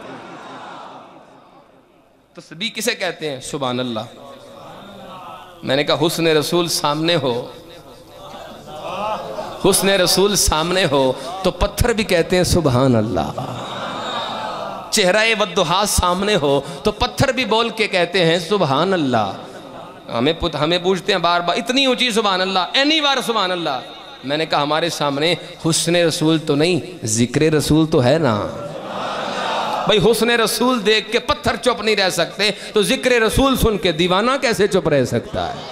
تسبیح کسے کہتے ہیں؟ سبحان اللہ۔ میں نے کہا حسن رسول سامنے ہو، حسن رسول سامنے ہو تو پتھر بھی کہتے ہیں سبحان اللہ، چہرہ والضحیٰ سامنے ہو تو پتھر بھی بول کے کہتے ہیں سبحان اللہ۔ ہمیں ہمیں پوچھتے ہیں بار بار اتنی اونچی سبحان اللہ، اینی بار سبحان اللہ۔ میں نے کہا ہمارے سامنے حسن رسول تو نہیں، ذکر رسول تو ہے نا بھئی۔ حسن رسول دیکھ کے پتھر چپ نہیں رہ سکتے تو ذکر رسول سن کے دیوانہ کیسے چپ رہ سکتا ہے؟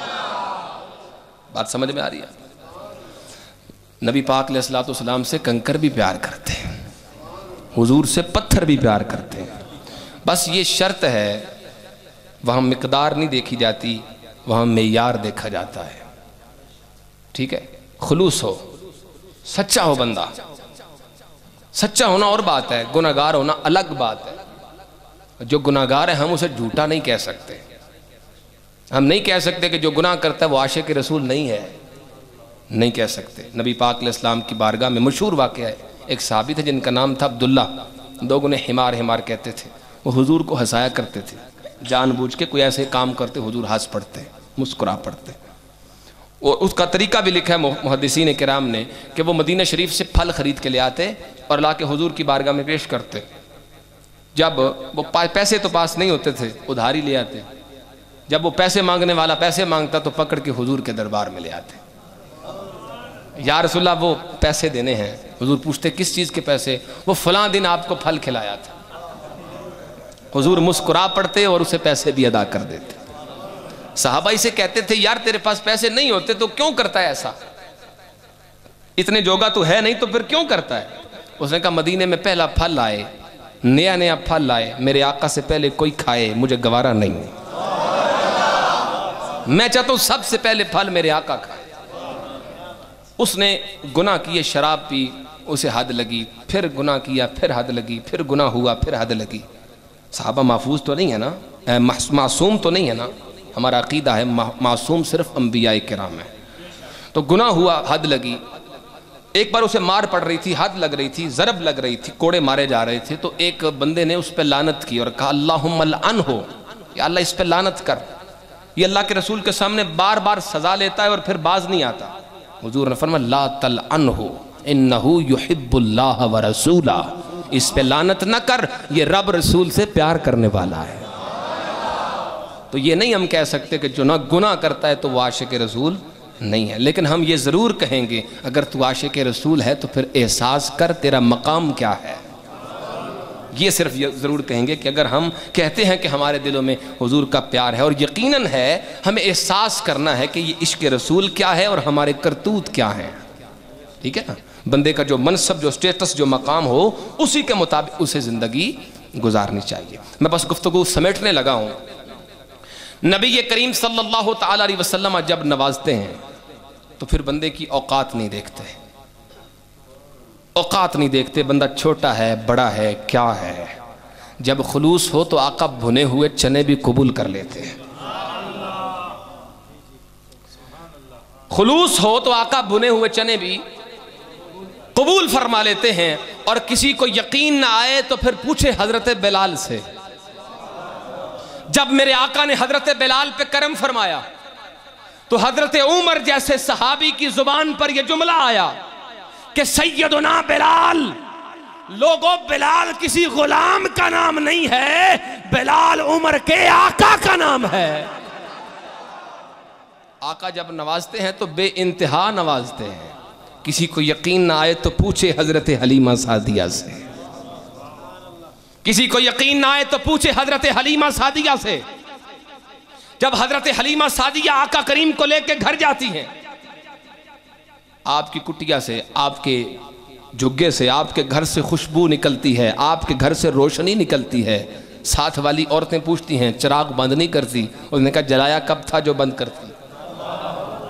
بات سمجھ میں آ رہی ہے؟ نبی پاک علیہ السلام سے کنکر بھی پیار کرتے ہیں، حضور سے پتھر بھی پیار کرتے ہیں، بس یہ شرط ہے وہاں مقدار نہیں دیکھی جاتی، وہاں معیار دیکھا جاتا ہے، ٹھیک ہے؟ خلوص ہو، سچا ہو بندہ، سچا ہونا اور بات ہے، گناہگار ہونا الگ بات ہے۔ جو گناہگار ہے ہم اسے جھوٹا نہیں کہہ سکتے، ہم نہیں کہہ سکتے کہ جو گناہ کرتا ہے وہ عاشق رسول نہیں ہے، نہیں کہہ سکتے۔ نبی پاک علیہ السلام کی بارگاہ میں مشہور واقعہ ہے، ایک صحابی تھے جن کا نام تھا عبداللہ، لوگ انہیں حمار حمار کہتے تھے، وہ حضور کو ہنسایا کرتے تھے، جان بوجھ کے کوئی ایسے کام کرتے حضور ہنس پڑتے، مسکرا پڑتے۔ اور اس کا طریقہ بھی لکھا ہے محدثین کرام نے کہ وہ مدینہ شریف سے پھل خرید کے لے آتے اور لا کے حضور کی بارگاہ میں پیش کرتے، جب وہ پیسے تو پاس نہیں ہوتے تھے ادھاری لے آتے، جب وہ پیسے مانگنے والا پیسے مانگتا تو پکڑ کے حضور کے دربار میں لے آتے، یا رسول اللہ وہ پیسے دینے ہیں۔ حضور پوچھتے کس چیز کے پیسے؟ وہ فلاں دن آپ کو پھل کھلایا تھا۔ حضور مسکرا پڑتے اور اسے پیسے بھی ادا کر دیتے۔ صحابہ اسے کہتے تھے یار تیرے پاس پیسے نہیں ہوتے تو کیوں کرتا ہے ایسا؟ اتنے جوگا تو ہے نہیں تو پھر کیوں کرتا ہے؟ اس نے کہا مدینے میں پہلا پھل آئے، نیا نیا پھل آئے، میرے آقا سے پہلے کوئی کھائے، مجھے گوارا نہیں، میں چاہتا ہوں سب سے پہلے پھل میرے آقا کھائے۔ اس نے گناہ کیے، شراب پی، اسے حد لگی، پھر گناہ کیا، پھر حد لگی، پھر گناہ ہوا، پھر حد لگی۔ صحابہ محفوظ تو نہیں ہے نا، معصوم تو نہیں ہے نا، ہمارا عقیدہ ہے معصوم صرف انبیاء کرام ہیں۔ تو گناہ ہوا، حد لگی، ایک بار اسے مار پڑ رہی تھی، حد لگ رہی تھی، ضرب لگ رہی تھی، کوڑے مارے جا رہے تھے، تو ایک بندے نے اس پہ لعنت کی اور کہا اللہم لعنہ، یا اللہ اس پہ لعنت کر۔ یہ اللہ کے رسول کے سامنے بار بار سزا لیتا ہے اور پھر باز نہیں آتا۔ حضور نے فرمایا لا تلعنہ انہو یحب اللہ ورسولہ، اس پہ لعنت نہ کر، یہ رب رسول سے پیار کرنے والا ہے۔ تو یہ نہیں ہم کہہ سکتے کہ جو نہ گناہ کرتا ہے تو وہ عاشق رسول نہیں ہے، لیکن ہم یہ ضرور کہیں گے اگر تو عاشق رسول ہے تو پھر احساس کر تیرا مقام کیا ہے۔ یہ صرف یہ ضرور کہیں گے کہ اگر ہم کہتے ہیں کہ ہمارے دلوں میں حضور کا پیار ہے اور یقیناً ہے، ہمیں احساس کرنا ہے کہ یہ عشق رسول کیا ہے اور ہمارے کرتوت کیا ہیں، ٹھیک ہے نا؟ بندے کا جو منصب، جو سٹیٹس، جو مقام ہو، اسی کے مطابق اسے زندگی گزارنی چاہیے۔ میں بس گفتگو سمیٹنے لگا ہوں۔ نبی کریم صلی اللہ تعالیٰ علیہ وسلم جب نوازتے ہیں تو پھر بندے کی اوقات نہیں دیکھتے، اوقات نہیں دیکھتے، بندہ چھوٹا ہے، بڑا ہے، کیا ہے۔ جب خلوص ہو تو آقا بھنے ہوئے چنے بھی قبول کر لیتے ہیں، خلوص ہو تو آقا بھنے ہوئے چنے بھی قبول فرما لیتے ہیں۔ اور کسی کو یقین نہ آئے تو پھر پوچھے حضرت بلال سے، جب میرے آقا نے حضرت بلال پہ کرم فرمایا تو حضرت عمر جیسے صحابی کی زبان پر یہ جملہ آیا کہ سیدنا بلال، لوگوں بلال کسی غلام کا نام نہیں ہے، بلال عمر کے آقا کا نام ہے۔ آقا جب نوازتے ہیں تو بے انتہا نوازتے ہیں۔ کسی کو یقین نہ آئے تو پوچھے حضرت حلیمہ سعدیہ سے، کسی کو یقین نہ آئے تو پوچھے حضرت حلیمہ سعدیہ سے۔ جب حضرت حلیمہ سعدیہ آقا کریم کو لے کے گھر جاتی ہیں، آپ کی کٹیا سے، آپ کے جھگے سے، آپ کے گھر سے خوشبو نکلتی ہے، آپ کے گھر سے روشنی نکلتی ہے۔ ساتھ والی عورتیں پوچھتی ہیں چراغ بند نہیں کرتی؟ اس نے کہا جلایا کب تھا جو بند کرتی،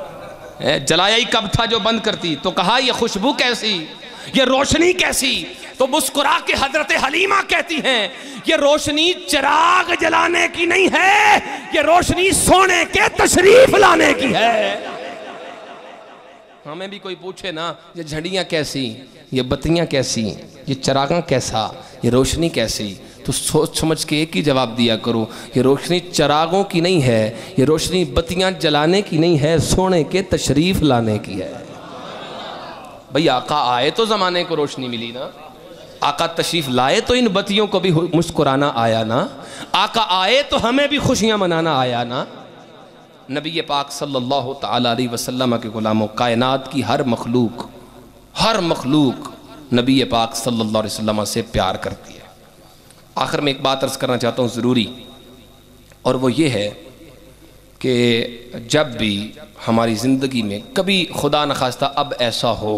جلایا ہی کب تھا جو بند کرتی؟ تو کہا یہ خوشبو کیسی، یہ روشنی کیسی؟ تو مسکرا کے حضرت حلیمہ کہتی ہیں یہ روشنی چراغ جلانے کی نہیں ہے، یہ روشنی سونے کے تشریف لانے کی ہے۔ ہمیں بھی کوئی پوچھے نا یہ جھڑیاں کیسی، یہ بتیاں کیسی، یہ چراغاں کیسا، یہ روشنی کیسی، تو سوچ سمجھ کے ایک ہی جواب دیا کرو، یہ روشنی چراغوں کی نہیں ہے، یہ روشنی بتیاں جلانے کی نہیں ہے، سونے کے تشریف لانے کی ہے۔ بھئی آقا آئے تو زمانے کو روشنی ملی نا، آقا تشریف لائے تو ان بتیوں کو بھی مسکرانا آیا نا، آقا آئے تو ہمیں بھی خوشیاں منانا آیا نا۔ نبی پاک صلی اللہ تعالیٰ علیہ وسلم کے غلاموں، کائنات کی ہر مخلوق ہر مخلوق نبی پاک صلی اللہ علیہ وسلم سے پیار کرتی ہے۔ آخر میں ایک بات عرض کرنا چاہتا ہوں ضروری، اور وہ یہ ہے کہ جب بھی ہماری زندگی میں کبھی خدا نخواستہ اب ایسا ہو،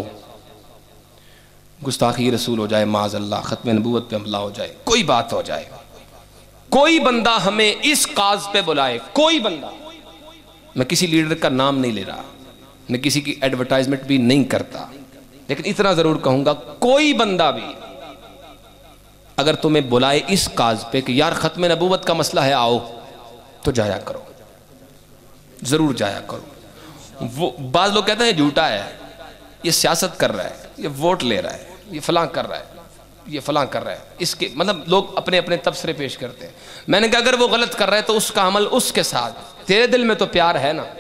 گستاخی رسول ہو جائے، معاذ اللہ ختم نبوت پہ حملہ ہو جائے، کوئی بات ہو جائے، کوئی بندہ ہمیں اس کاز پہ بلائے، کوئی بندہ، میں کسی لیڈر کا نام نہیں لے رہا، میں کسی کی ایڈورٹائزمنٹ بھی نہیں کرتا، لیکن اتنا ضرور کہوں گا کوئی بندہ بھی اگر تمہیں بلائے اس کاز پہ کہ یار ختم نبوت کا مسئلہ ہے آؤ، تو جایا کرو، ضرور جایا کرو۔ وہ بعض لوگ کہتے ہیں جھوٹا ہے، یہ سیاست کر رہا ہے، یہ ووٹ لے رہا ہے، یہ فلاں کر رہا ہے، یہ فلاں کر رہا ہے، اس کے مطلب لوگ اپنے اپنے تبصرے پیش کرتے ہیں۔ میں نے کہا اگر وہ غلط کر رہا ہے تو اس کا عمل اس کے ساتھ، تیرے دل میں تو پیار ہے نا،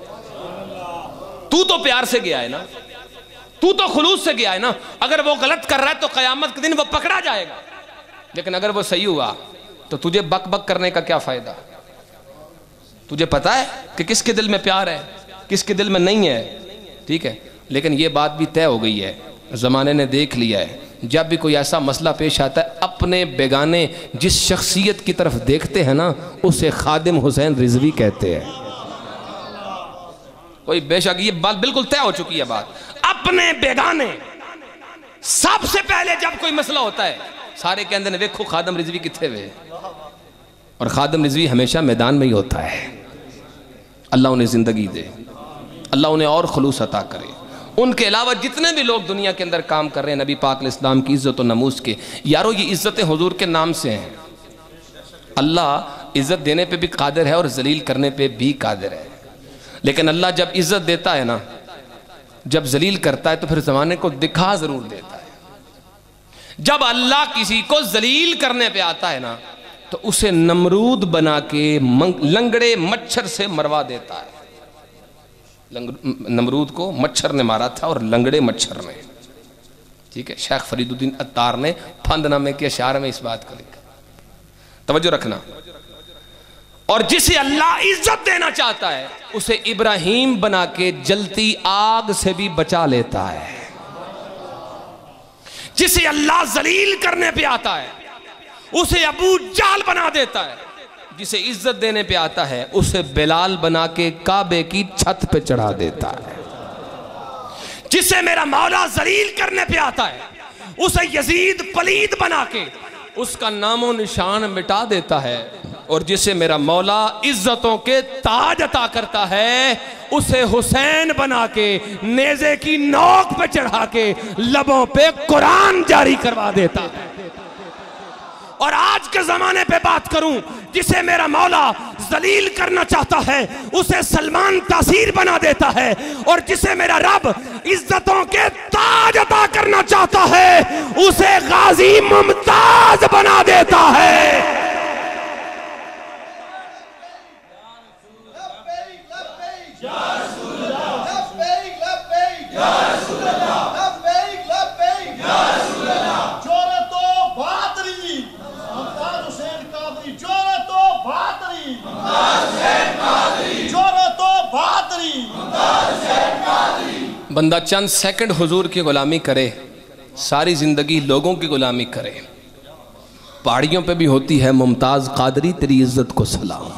تو تو پیار سے گیا ہے نا، تو تو خلوص سے گیا ہے نا۔ اگر وہ غلط کر رہا ہے تو قیامت کے دن وہ پکڑا جائے گا، لیکن اگر وہ صحیح ہوا تو تجھے بک بک کرنے کا کیا فائدہ؟ تجھے پتا ہے کہ کس کے دل میں پیار ہے، کس کے دل میں نہیں ہے، ٹھیک ہے؟ لیکن یہ بات بھی طے ہو گئی ہے، زمانے نے دیکھ لیا ہے، جب بھی کوئی ایسا مسئلہ پیش آتا ہے، اپنے بیگانے جس شخصیت کی طرف دیکھتے ہیں نا اسے خادم حسین رضوی کہتے ہیں۔ کوئی بے شک یہ بات بالکل طے ہو چکی ہے بات، اپنے بیگانے سب سے پہلے جب کوئی مسئلہ ہوتا ہے سارے کہندے نے ویکھو خادم رضوی کتھے ہوئے، اور خادم رضوی ہمیشہ میدان میں ہی ہوتا ہے۔ اللہ انہیں زندگی دے، اللہ انہیں اور خلوص عطا کرے۔ ان کے علاوہ جتنے بھی لوگ دنیا کے اندر کام کر رہے ہیں نبی پاک علیہ السلام کی عزت و نموز کے، یارو یہ عزت حضور کے نام سے ہیں۔ اللہ عزت دینے پہ بھی قادر ہے اور ذلیل کرنے پہ بھی قادر ہے، لیکن اللہ جب عزت دیتا ہے نا، جب ذلیل کرتا ہے تو پھر زمانے کو دکھا ضرور دیتا ہے۔ جب اللہ کسی کو ذلیل کرنے پہ آتا ہے نا تو اسے نمرود بنا کے لنگڑے مچھر سے مروا دیتا ہے۔ نمرود کو مچھر نے مارا تھا اور لنگڑے مچھر نے، ٹھیک ہے؟ شیخ فرید الدین عطار نے پھند نامے کے اشعار میں اس بات کو لکھا، توجہ رکھنا۔ اور جسے اللہ عزت دینا چاہتا ہے اسے ابراہیم بنا کے جلتی آگ سے بھی بچا لیتا ہے۔ جسے اللہ ذلیل کرنے پہ آتا ہے اسے ابو جہل بنا دیتا ہے، جسے عزت دینے پہ آتا ہے اسے بلال بنا کے کعبے کی چھت پہ چڑھا دیتا ہے۔ جسے میرا مولا ذلیل کرنے پہ آتا ہے اسے یزید پلید بنا کے اس کا نام و نشان مٹا دیتا ہے، اور جسے میرا مولا عزتوں کے تاج عطا کرتا ہے اسے حسین بنا کے نیزے کی نوک پہ چڑھا کے لبوں پہ قرآن جاری کروا دیتا ہے۔ اور آج کے زمانے پہ بات کروں، جسے میرا مولا ذلیل کرنا چاہتا ہے اسے سلمان تاثیر بنا دیتا ہے، اور جسے میرا رب عزتوں کے تاج عطا کرنا چاہتا ہے اسے غازی ممتاز بنا دیتا ہے۔ بندہ چند سیکنڈ حضور کی غلامی کرے، ساری زندگی لوگوں کی غلامی کرے۔ پہاڑیوں پہ بھی ہوتی ہے ممتاز قادری تیری عزت کو سلام،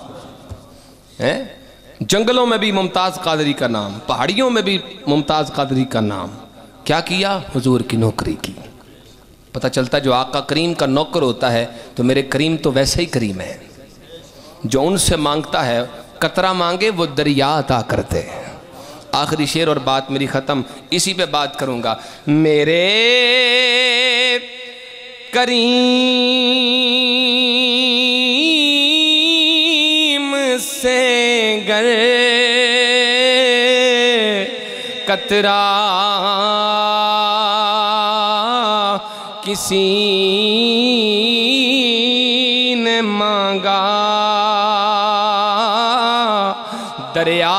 جنگلوں میں بھی ممتاز قادری کا نام، پہاڑیوں میں بھی ممتاز قادری کا نام۔ کیا کیا؟ حضور کی نوکری کی۔ پتہ چلتا ہے جو آقا کریم کا نوکر ہوتا ہے تو میرے کریم تو ویسے ہی کریم ہے، جو ان سے مانگتا ہے قطرہ مانگے وہ دریا عطا کرتے ہیں، آخری شعر اور بات میری ختم، اسی پہ بات کروں گا۔ میرے کریم سے گر قطرہ کسی نے مانگا، دریا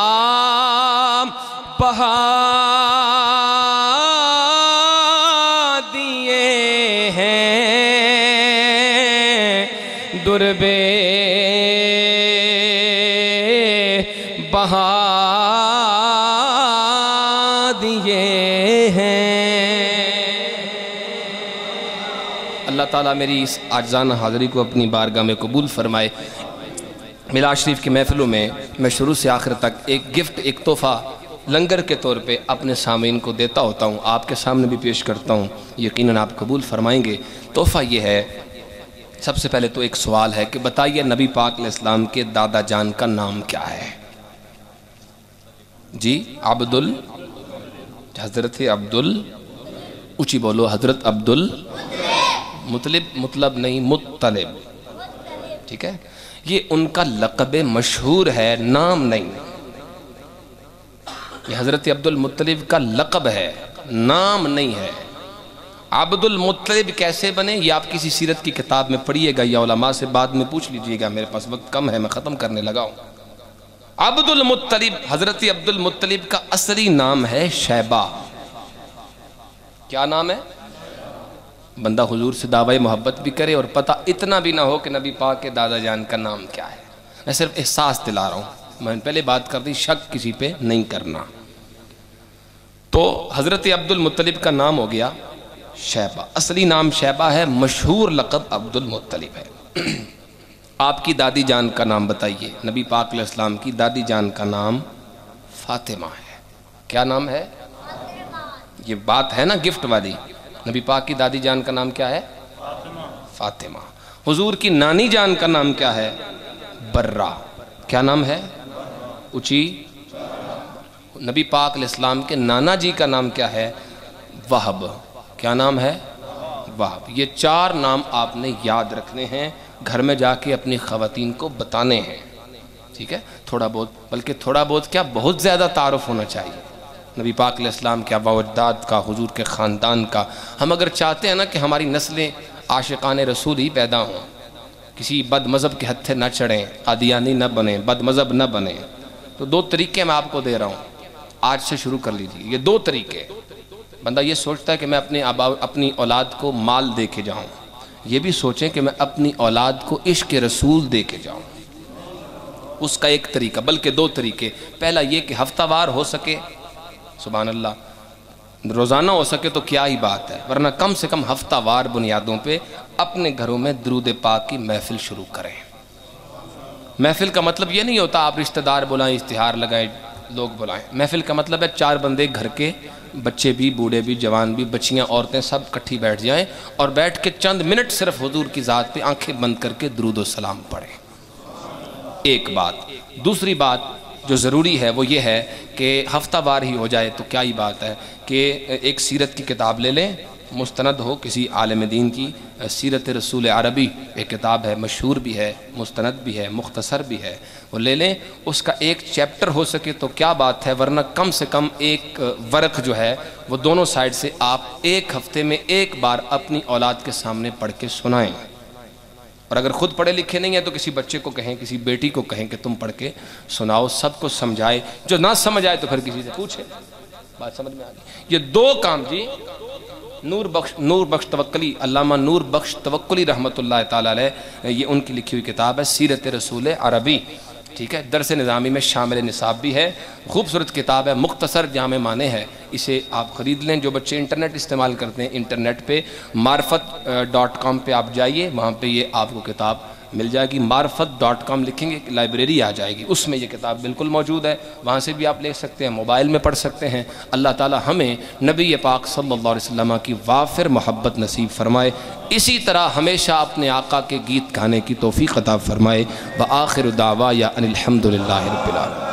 بہا دیے ہیں، دربے بہا دیے ہیں۔ اللہ تعالیٰ میری اس عاجزانہ حاضری کو اپنی بارگاہ میں قبول فرمائے۔ میلاد شریف کی محفلوں میں میں شروع سے آخر تک ایک گفٹ، ایک تحفہ لنگر کے طور پہ اپنے سامعین کو دیتا ہوتا ہوں، آپ کے سامنے بھی پیش کرتا ہوں، یقیناً آپ قبول فرمائیں گے۔ تحفہ یہ ہے، سب سے پہلے تو ایک سوال ہے کہ بتائیے نبی پاک علیہ السلام کے دادا جان کا نام کیا ہے؟ جی عبدال، حضرت عبدال، اونچی بولو، حضرت عبدال مطلب، مطلب نہیں مطلب، ٹھیک ہے؟ یہ ان کا لقب مشہور ہے، نام نہیں۔ یہ حضرت عبد المطلب کا لقب ہے، نام نہیں ہے۔ عبد المطلب کیسے بنے یہ آپ کسی سیرت کی کتاب میں پڑھیے گا یا علماء سے بعد میں پوچھ لیجئے گا، میرے پاس وقت کم ہے، میں ختم کرنے لگا ہوں۔ عبد المطلب، حضرت عبد المطلب کا اصلی نام ہے شیبہ۔ کیا نام ہے؟ بندہ حضور سے دعوی محبت بھی کرے اور پتہ اتنا بھی نہ ہو کہ نبی پاک کے دادا جان کا نام کیا ہے۔ میں صرف احساس دلا رہا ہوں، میں پہلے بات کر دی، شک کسی پہ نہیں کرنا۔ تو حضرت عبد المطلب کا نام ہو گیا شیبہ، اصلی نام شیبہ ہے، مشہور لقب عبد المطلب ہے۔ آپ کی دادی جان کا نام بتائیے؟ نبی پاک علیہ السلام کی دادی جان کا نام فاطمہ ہے۔ کیا نام ہے؟ یہ بات ہے نا گفٹ والی، نبی پاک کی دادی جان کا نام کیا ہے؟ فاطمہ۔ فاطمہ۔ حضور کی نانی جان کا نام کیا ہے؟ برہ۔ کیا نام ہے؟ اونچی۔ نبی پاک علیہ السلام کے نانا جی کا نام کیا ہے؟ وہب۔ کیا نام ہے؟ وہب۔ یہ چار نام آپ نے یاد رکھنے ہیں، گھر میں جا کے اپنی خواتین کو بتانے ہیں، ٹھیک ہے؟ تھوڑا بہت، بلکہ تھوڑا بہت کیا بہت زیادہ تعارف ہونا چاہیے نبی پاک علیہ السلام کے آباء و اجداد کا، حضور کے خاندان کا۔ ہم اگر چاہتے ہیں نا کہ ہماری نسلیں عاشقان رسول ہی پیدا ہوں، کسی بد مذہب کے ہتھے نہ چڑھیں، قادیانی نہ بنیں، بد مذہب نہ بنیں، تو دو طریقے میں آپ کو دے رہا ہوں، آج سے شروع کر لیجیے۔ یہ دو طریقے، بندہ یہ سوچتا ہے کہ میں اپنے آبا اپنی اولاد کو مال دے کے جاؤں، یہ بھی سوچیں کہ میں اپنی اولاد کو عشق رسول دے کے جاؤں، اس کا ایک طریقہ، بلکہ دو طریقے۔ پہلا یہ کہ ہفتہ وار ہو سکے، سبحان اللہ، روزانہ ہو سکے تو کیا ہی بات ہے، ورنہ کم سے کم ہفتہ وار بنیادوں پہ اپنے گھروں میں درود پاک کی محفل شروع کریں۔ محفل کا مطلب یہ نہیں ہوتا آپ رشتہ دار بلائیں، اشتہار لگائیں، لوگ بلائیں۔ محفل کا مطلب ہے چار بندے گھر کے، بچے بھی، بوڑھے بھی، جوان بھی، بچیاں، عورتیں، سب کٹھی بیٹھ جائیں اور بیٹھ کے چند منٹ صرف حضور کی ذات پہ آنکھیں بند کر کے درود و سلام پڑھیں۔ ایک بات۔ دوسری بات جو ضروری ہے وہ یہ ہے کہ ہفتہ وار ہی ہو جائے تو کیا ہی بات ہے کہ ایک سیرت کی کتاب لے لیں، مستند ہو کسی عالم دین کی، سیرت رسول عربی ایک کتاب ہے، مشہور بھی ہے، مستند بھی ہے، مختصر بھی ہے، وہ لے لیں، اس کا ایک چیپٹر ہو سکے تو کیا بات ہے، ورنہ کم سے کم ایک ورق جو ہے وہ دونوں سائڈ سے آپ ایک ہفتے میں ایک بار اپنی اولاد کے سامنے پڑھ کے سنائیں۔ اور اگر خود پڑھے لکھے نہیں ہیں تو کسی بچے کو کہیں، کسی بیٹی کو کہیں کہ تم پڑھ کے سناؤ، سب کو سمجھائے، جو نہ سمجھ آئے تو پھر کسی سے پوچھے۔ بات سمجھ میں آ گئی؟ یہ دو کام جی نور بخش نور بخش توکلی، علامہ نور بخش توکلی رحمۃ اللہ تعالی علیہ، یہ ان کی لکھی ہوئی کتاب ہے سیرت رسول عربی، ٹھیک ہے؟ درس نظامی میں شامل نصاب بھی ہے، خوبصورت کتاب ہے، مختصر جامع معنی ہے، اسے آپ خرید لیں۔ جو بچے انٹرنیٹ استعمال کرتے ہیں، انٹرنیٹ پہ معرفت ڈاٹ کام پہ آپ جائیے، وہاں پہ یہ آپ کو کتاب مل جائے گی، معرفت ڈاٹ کام لکھیں گے، لائبریری آ جائے گی، اس میں یہ کتاب بالکل موجود ہے، وہاں سے بھی آپ لے سکتے ہیں، موبائل میں پڑھ سکتے ہیں۔ اللہ تعالی ہمیں نبی پاک صلی اللہ علیہ وسلم کی وافر محبت نصیب فرمائے، اسی طرح ہمیشہ اپنے آقا کے گیت گانے کی توفیق عطا فرمائے۔ وآخر دعوایا ان الحمد للہ رب العالمین۔